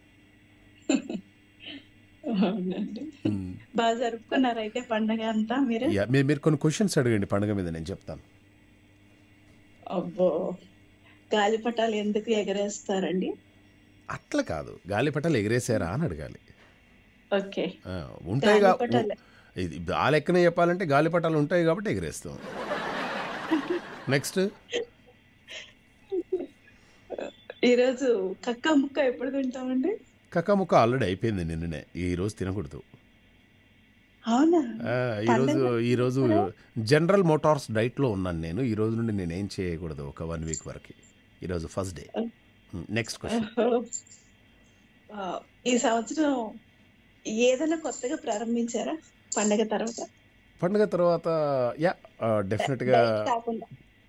అవునండి. బాగా జరుపుకున్నారు అయితే పండగ అంతా మీరు? మీరు కొన్ని క్వశ్చన్స్ అడగండి పండుగ మీద, నేను చెప్తాను. అబ్బో, గాలిపటాలు ఎందుకు ఎగరేస్తారండి? అట్లా కాదు, గాలిపటాలు ఎగిరేసారా అని అడగాలి. ఓకే, ఉంటాయిగా, గాలిపటాలు. ఇది ఆ లెక్కనే చెప్పాలంటే గాలిపటాలు ఉంటాయి కాబట్టి ఎగిరేస్తాం. నెక్స్ట్, ఈరోజు కక్క ముక్క ఎప్పుడు తింటామండి? కక్కముక్క ఆల్రెడీ అయిపోయింది నిన్ననే, ఈరోజు తినకూడదు. అవునా? ఈరోజు జనరల్ మోటార్స్ డైట్లో ఉన్నాను నేను. ఈ రోజు నుండి నేను ఏం చేయకూడదు ఒక 1 వీక్ వరకు. ఈరోజు ఫస్ట్ డే. Next question. ఈ సంవత్సరం ఏదైనా కొత్తగా ప్రారంభించారా పండగ తర్వాత? పండుగ తర్వాత డెఫినెట్గా డైట్ కాకుండా.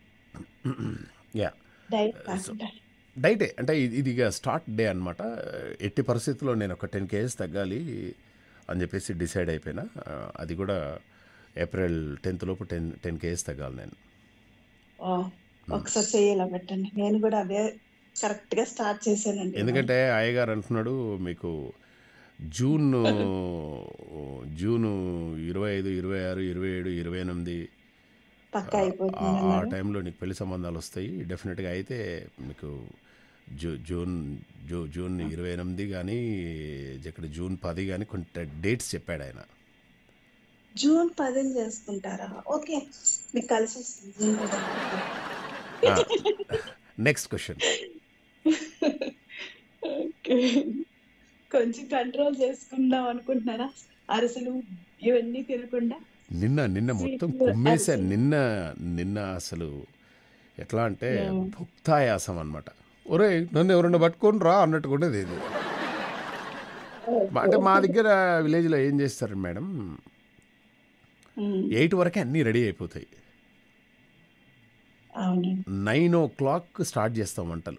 డైట్ కాకుండా. డైటే అంటే ఇది ఇక స్టార్ట్ డే అనమాట. ఎట్టి పరిస్థితుల్లో నేను ఒక 10 kgs తగ్గాలి అని చెప్పేసి డిసైడ్ అయిపోయినా. అది కూడా ఏప్రిల్ 10th లోపు 10 kgs తగ్గాలి నేను. ఒకసారి చేయాలా పెట్టండి, నేను కూడా అదే కరెక్ట్గా స్టార్ట్ చేశానండి. ఎందుకంటే అయ్యగారు అంటున్నాడు మీకు జూన్ 25, 26, 27, 28 పక్కా అయిపోతుంది ఆ అన్నారు. టైంలో నీకు పెళ్లి సంబంధాలు వస్తాయి డెఫినెట్గా. అయితే మీకు జూన్ 28 కానీ ఇక్కడ జూన్ 10 కానీ కొన్ని డేట్స్ చెప్పాడు ఆయన. జూన్ 10 చేసుకుంటారా? ఓకే, మీకు కలిసి వస్తుంది జూన్ 10. Next question. ఓకే, కొంచెం కంట్రోల్ చేసుకుందాం అనుకుంటున్నారా? అరిసెలు ఇవన్నీ తినకుండా. నిన్న మొత్తం కుమ్మేశాను. నిన్న అసలు ఎట్లా అంటే భుక్తాయాసం అనమాట. ఒరే నన్ను ఎవరన్నా పట్టుకొని రా అన్నట్టుకునేది ఇది. అంటే మా దగ్గర విలేజ్లో ఏం చేస్తారు మేడం, 8 వరకే అన్నీ రెడీ అయిపోతాయి. 9 o'clock స్టార్ట్ చేస్తాం వంటలు.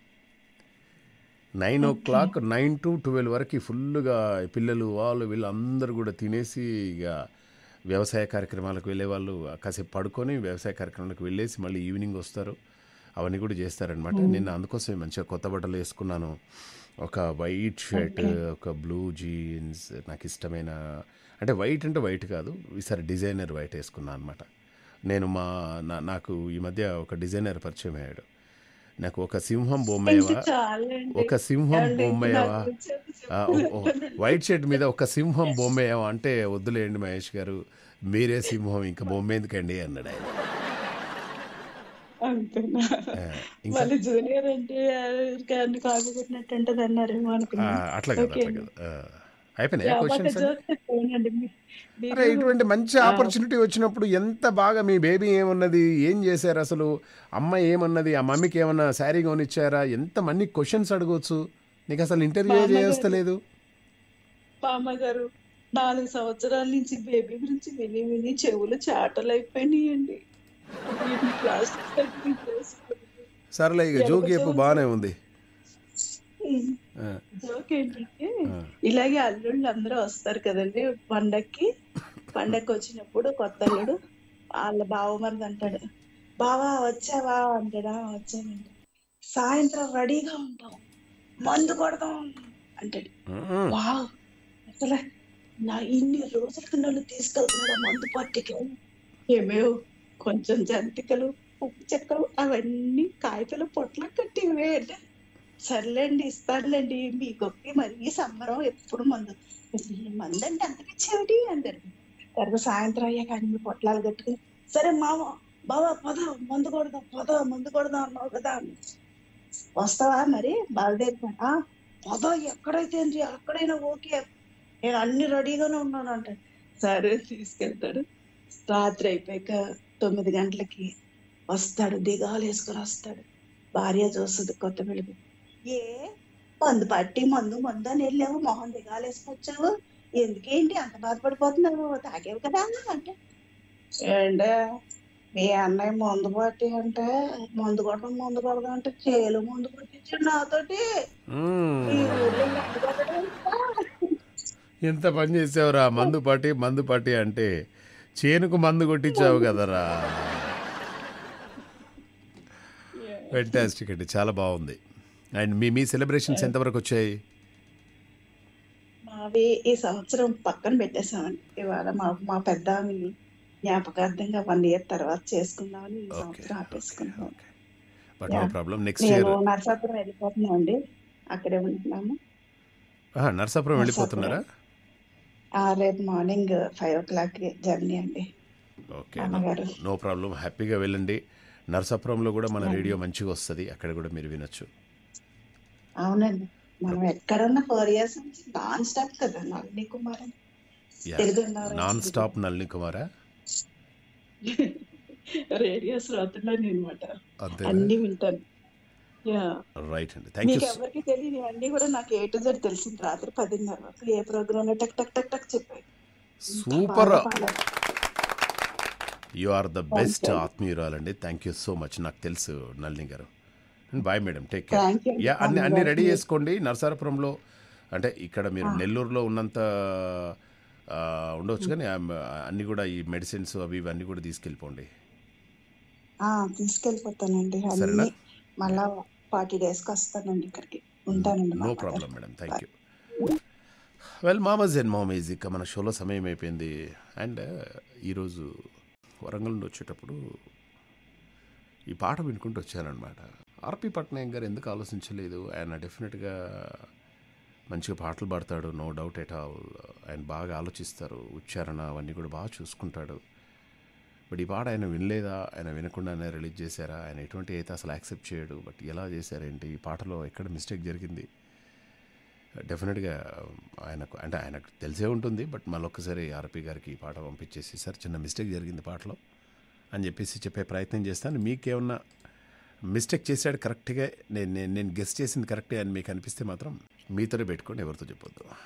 9 o'clock 9 to 12 వరకు ఫుల్గా పిల్లలు వీళ్ళు అందరూ కూడా తినేసి ఇక వ్యవసాయ కార్యక్రమాలకు వెళ్ళేవాళ్ళు కాసేపు పడుకొని వ్యవసాయ కార్యక్రమాలకు వెళ్ళేసి మళ్ళీ ఈవినింగ్ వస్తారు. అవన్నీ కూడా చేస్తారనమాట. నిన్న అందుకోసమే మంచిగా కొత్త బట్టలు వేసుకున్నాను. ఒక వైట్ షర్ట్, ఒక బ్లూ జీన్స్, నాకు ఇష్టమైన, అంటే వైట్ అంటే వైట్ కాదు, ఈసారి డిజైనర్ వైట్ వేసుకున్నాను అనమాట. నేను నాకు ఈ మధ్య ఒక డిజైనర్ పరిచయం అయ్యాడు. నాకు ఒక సింహం బొమ్మయ్యవా, వైట్ షర్ట్ మీద ఒక సింహం బొమ్మయ్యవా అంటే వద్దులేండి మహేష్ గారు, మీరే సింహం, ఇంకా బొమ్మ ఎందుకండి అన్నాడు ఆయన. అంతేనా? మళ్ళీ జూనియర్ అంటే కాపీ కొట్టినట్టు ఉంటుంది అన్నారేమో అనుకున్నా. అట్లా కదా అయిపోయినాయి క్వశ్చన్స్. అరే ఇటువంటి మంచి ఆపర్చునిటీ వచ్చినప్పుడు ఎంత బాగా మీ బేబీ ఏమన్నది, ఏం చేశారు అసలు, అమ్మ ఏమన్నది, ఆ మమ్మీకి ఏమన్నా శారీ కొనిచ్చారా, ఎంత మంది క్వశ్చన్స్ అడగవచ్చు. నీకు అసలు ఇంటర్వ్యూ చేస్తలేదు. పామగారు 4 సంవత్సరాల నుంచి బేబీ గురించి విని చెవులు చాటలు అయిపోయినాయండి. సరేలే ఇక జోక్ చెప్పు, బాగానే ఉంది. జోక్ ఏంటంటే ఇలాగే అల్లుళ్ళు అందరూ వస్తారు కదండి పండక్కి వచ్చినప్పుడు కొత్త అల్లుడు వాళ్ళ బావమరిది అంటాడు, బావా వచ్చావా అంటాడా, వచ్చానండి, సాయంత్రం రెడీగా ఉంటాం, మందు కొడదాం అంటాడు. వావ్, అసలు నా ఇన్ని రోజులకి నన్ను తీసుకెళ్తున్నాడు మందు పార్టీకి. ఏమేవ్ కొంచెం జంతికలు, ఉప్పు చెక్కలు అవన్నీ కాగితాలు పొట్ల కట్టి ఇవ్వేయండి. సర్లేండి ఇస్తాడులేండి, మీ గొప్పి మరీ సంబరం, ఎప్పుడు మందు మందంటే అంతకిచ్చేవిటి అంటారు. తర్వాత సాయంత్రం అయ్యాక అన్ని పొట్లాలు కట్టుకుని, సరే మామ బావా పద మందు కొడదాం అన్నావు కదా, వస్తావా మరి బయలుదేరిపోయినా, పద ఎక్కడైతే అక్కడైనా ఓకే, నేను అన్ని రెడీగానే ఉన్నాను అంటాడు. సరే తీసుకెళ్తాడు. రాత్రి అయిపోయాక 9 గంటలకి వస్తాడు, దిగాలు వేసుకొని వస్తాడు. భార్య చూస్తుంది కొత్త పెళ్లి. ఏ మందు పట్టి మందు అని వెళ్ళావు, మొహం దిగాలు వేసుకొచ్చావు, ఎందుకేంటి అంత బాధపడిపోతున్నావు, తాగేవు కదా అంటే, ఏంటే మీ అన్నయ్య మందు పట్టి అంటే మందు కొడదాం అంటే చేలు మందు కొట్టించాడు నాతోటి. ఈ ఊర్లో మందు కొట్టడం ఎంత? ఎంత పని చేసావురా, మందు పాటి అంటే చేనుకు మందు కొట్టించావు కదరా. ఫెంటాస్టిక్ అండి, చాలా బాగుంది. అండ్ మీ సెలబ్రేషన్స్ ఎంతవరకు వచ్చాయి? మావి ఈ సంవత్సరం పక్కన పెట్టేసామండి. ఇవాళ మా పెద్ద జ్ఞాపకార్థంగా 1 year తర్వాత చేసుకుందామని ఈ ఓకే సంవత్సరం ఆపేసుకున్నాం. But no yeah. Problem. Next మేము ఇయర్ నరసాపురం వెళ్ళిపోతున్నాం అండి, అక్కడే ఉంటున్నాము. నర్సాపురం వెళ్ళిపోతున్నారా? రేపు మార్నింగ్ 5 o'clock జర్నీ అండి. ఓకే, అమ్మగారు నో ప్రాబ్లం. హ్యాపీగా వెళ్ళండి. నర్సాపురంలో కూడా మన రేడియో మంచిగా వస్తుంది, అక్కడ కూడా మీరు వినొచ్చు. అవునండి, మనం ఎక్కడున్నా 4 years నుంచి నాన్ స్టాప్ కదా నళిని కుమార్ అని తెలుగు నాన్ స్టాప్ నళిని కుమారా? రేడియో శ్రోతలని అనమాట, అంతేనా? అన్ని వింటాను. యా, రైట్ అండి, థ్యాంక్ యూ. మీకు ఎవరికి తెలియదు అన్ని కూడా నాకు A to Z తెలిసింది. రాత్రి 10:30 వరకు ఏ ప్రోగ్రామ్ లో టక్ టక్ టక్ టక్ చెప్పాయి. సూపర్, బాగా యు ఆర్ ద బెస్ట్ ఆత్మీయురాలండి. Thank you so much. నాకు తెలుసు నళిని గారు. Bye madam, take care. Thank you. Yeah, అన్ని రెడీ చేసుకోండి. నరసాపురంలో అంటే ఇక్కడ మీరు నెల్లూరులో ఉన్నంత ఉండవచ్చు, కానీ అన్నీ కూడా ఈ మెడిసిన్స్ అవి ఇవన్నీ కూడా తీసుకెళ్ళిపోండి. తీసుకెళ్ళిపోతానండి సరేనా? అన్ని. మళ్ళా 40 days కి వస్తానండి ఇక్కడికి, ఉంటానండి. No problem madam, thank you. Well, మామస్ అండ్ మామీజ్, ఇక మన షోలో సమయం అయిపోయింది. అండ్ ఈరోజు వరంగల్ నుండి వచ్చేటప్పుడు ఈ పాట వినుకుంటూ వచ్చానమాట. ఆర్పి పట్నాయక్ గారు ఎందుకు ఆలోచించలేదు? ఆయన డెఫినెట్గా మంచిగా పాటలు పాడతాడు, నో డౌట్ ఎట్ ఆల్. ఆయన బాగా ఆలోచిస్తారు, ఉచ్చారణ అవన్నీ కూడా బాగా చూసుకుంటాడు. బట్ ఈ పాట ఆయన వినలేదా? ఆయన వినకుండానే రిలీజ్ చేశారా? ఆయన ఎటువంటి అయితే అసలు యాక్సెప్ట్ చేయడు. బట్ ఎలా చేశారేంటి? ఈ పాటలో ఎక్కడ మిస్టేక్ జరిగింది? డెఫినెట్గా ఆయనకు తెలిసే ఉంటుంది. బట్ మళ్ళొక్కసారి ఆర్పి గారికి ఈ పాట పంపించేసి, సార్ చిన్న మిస్టేక్ జరిగింది పాటలో అని చెప్పే ప్రయత్నం చేస్తాను. మీకేమన్నా మిస్టేక్ చేశాడు కరెక్ట్గా, నేను గెస్ చేసింది కరెక్టే అని మీకు అనిపిస్తే మాత్రం మీతోనే పెట్టుకోండి, ఎవరితో చెప్పొద్దు.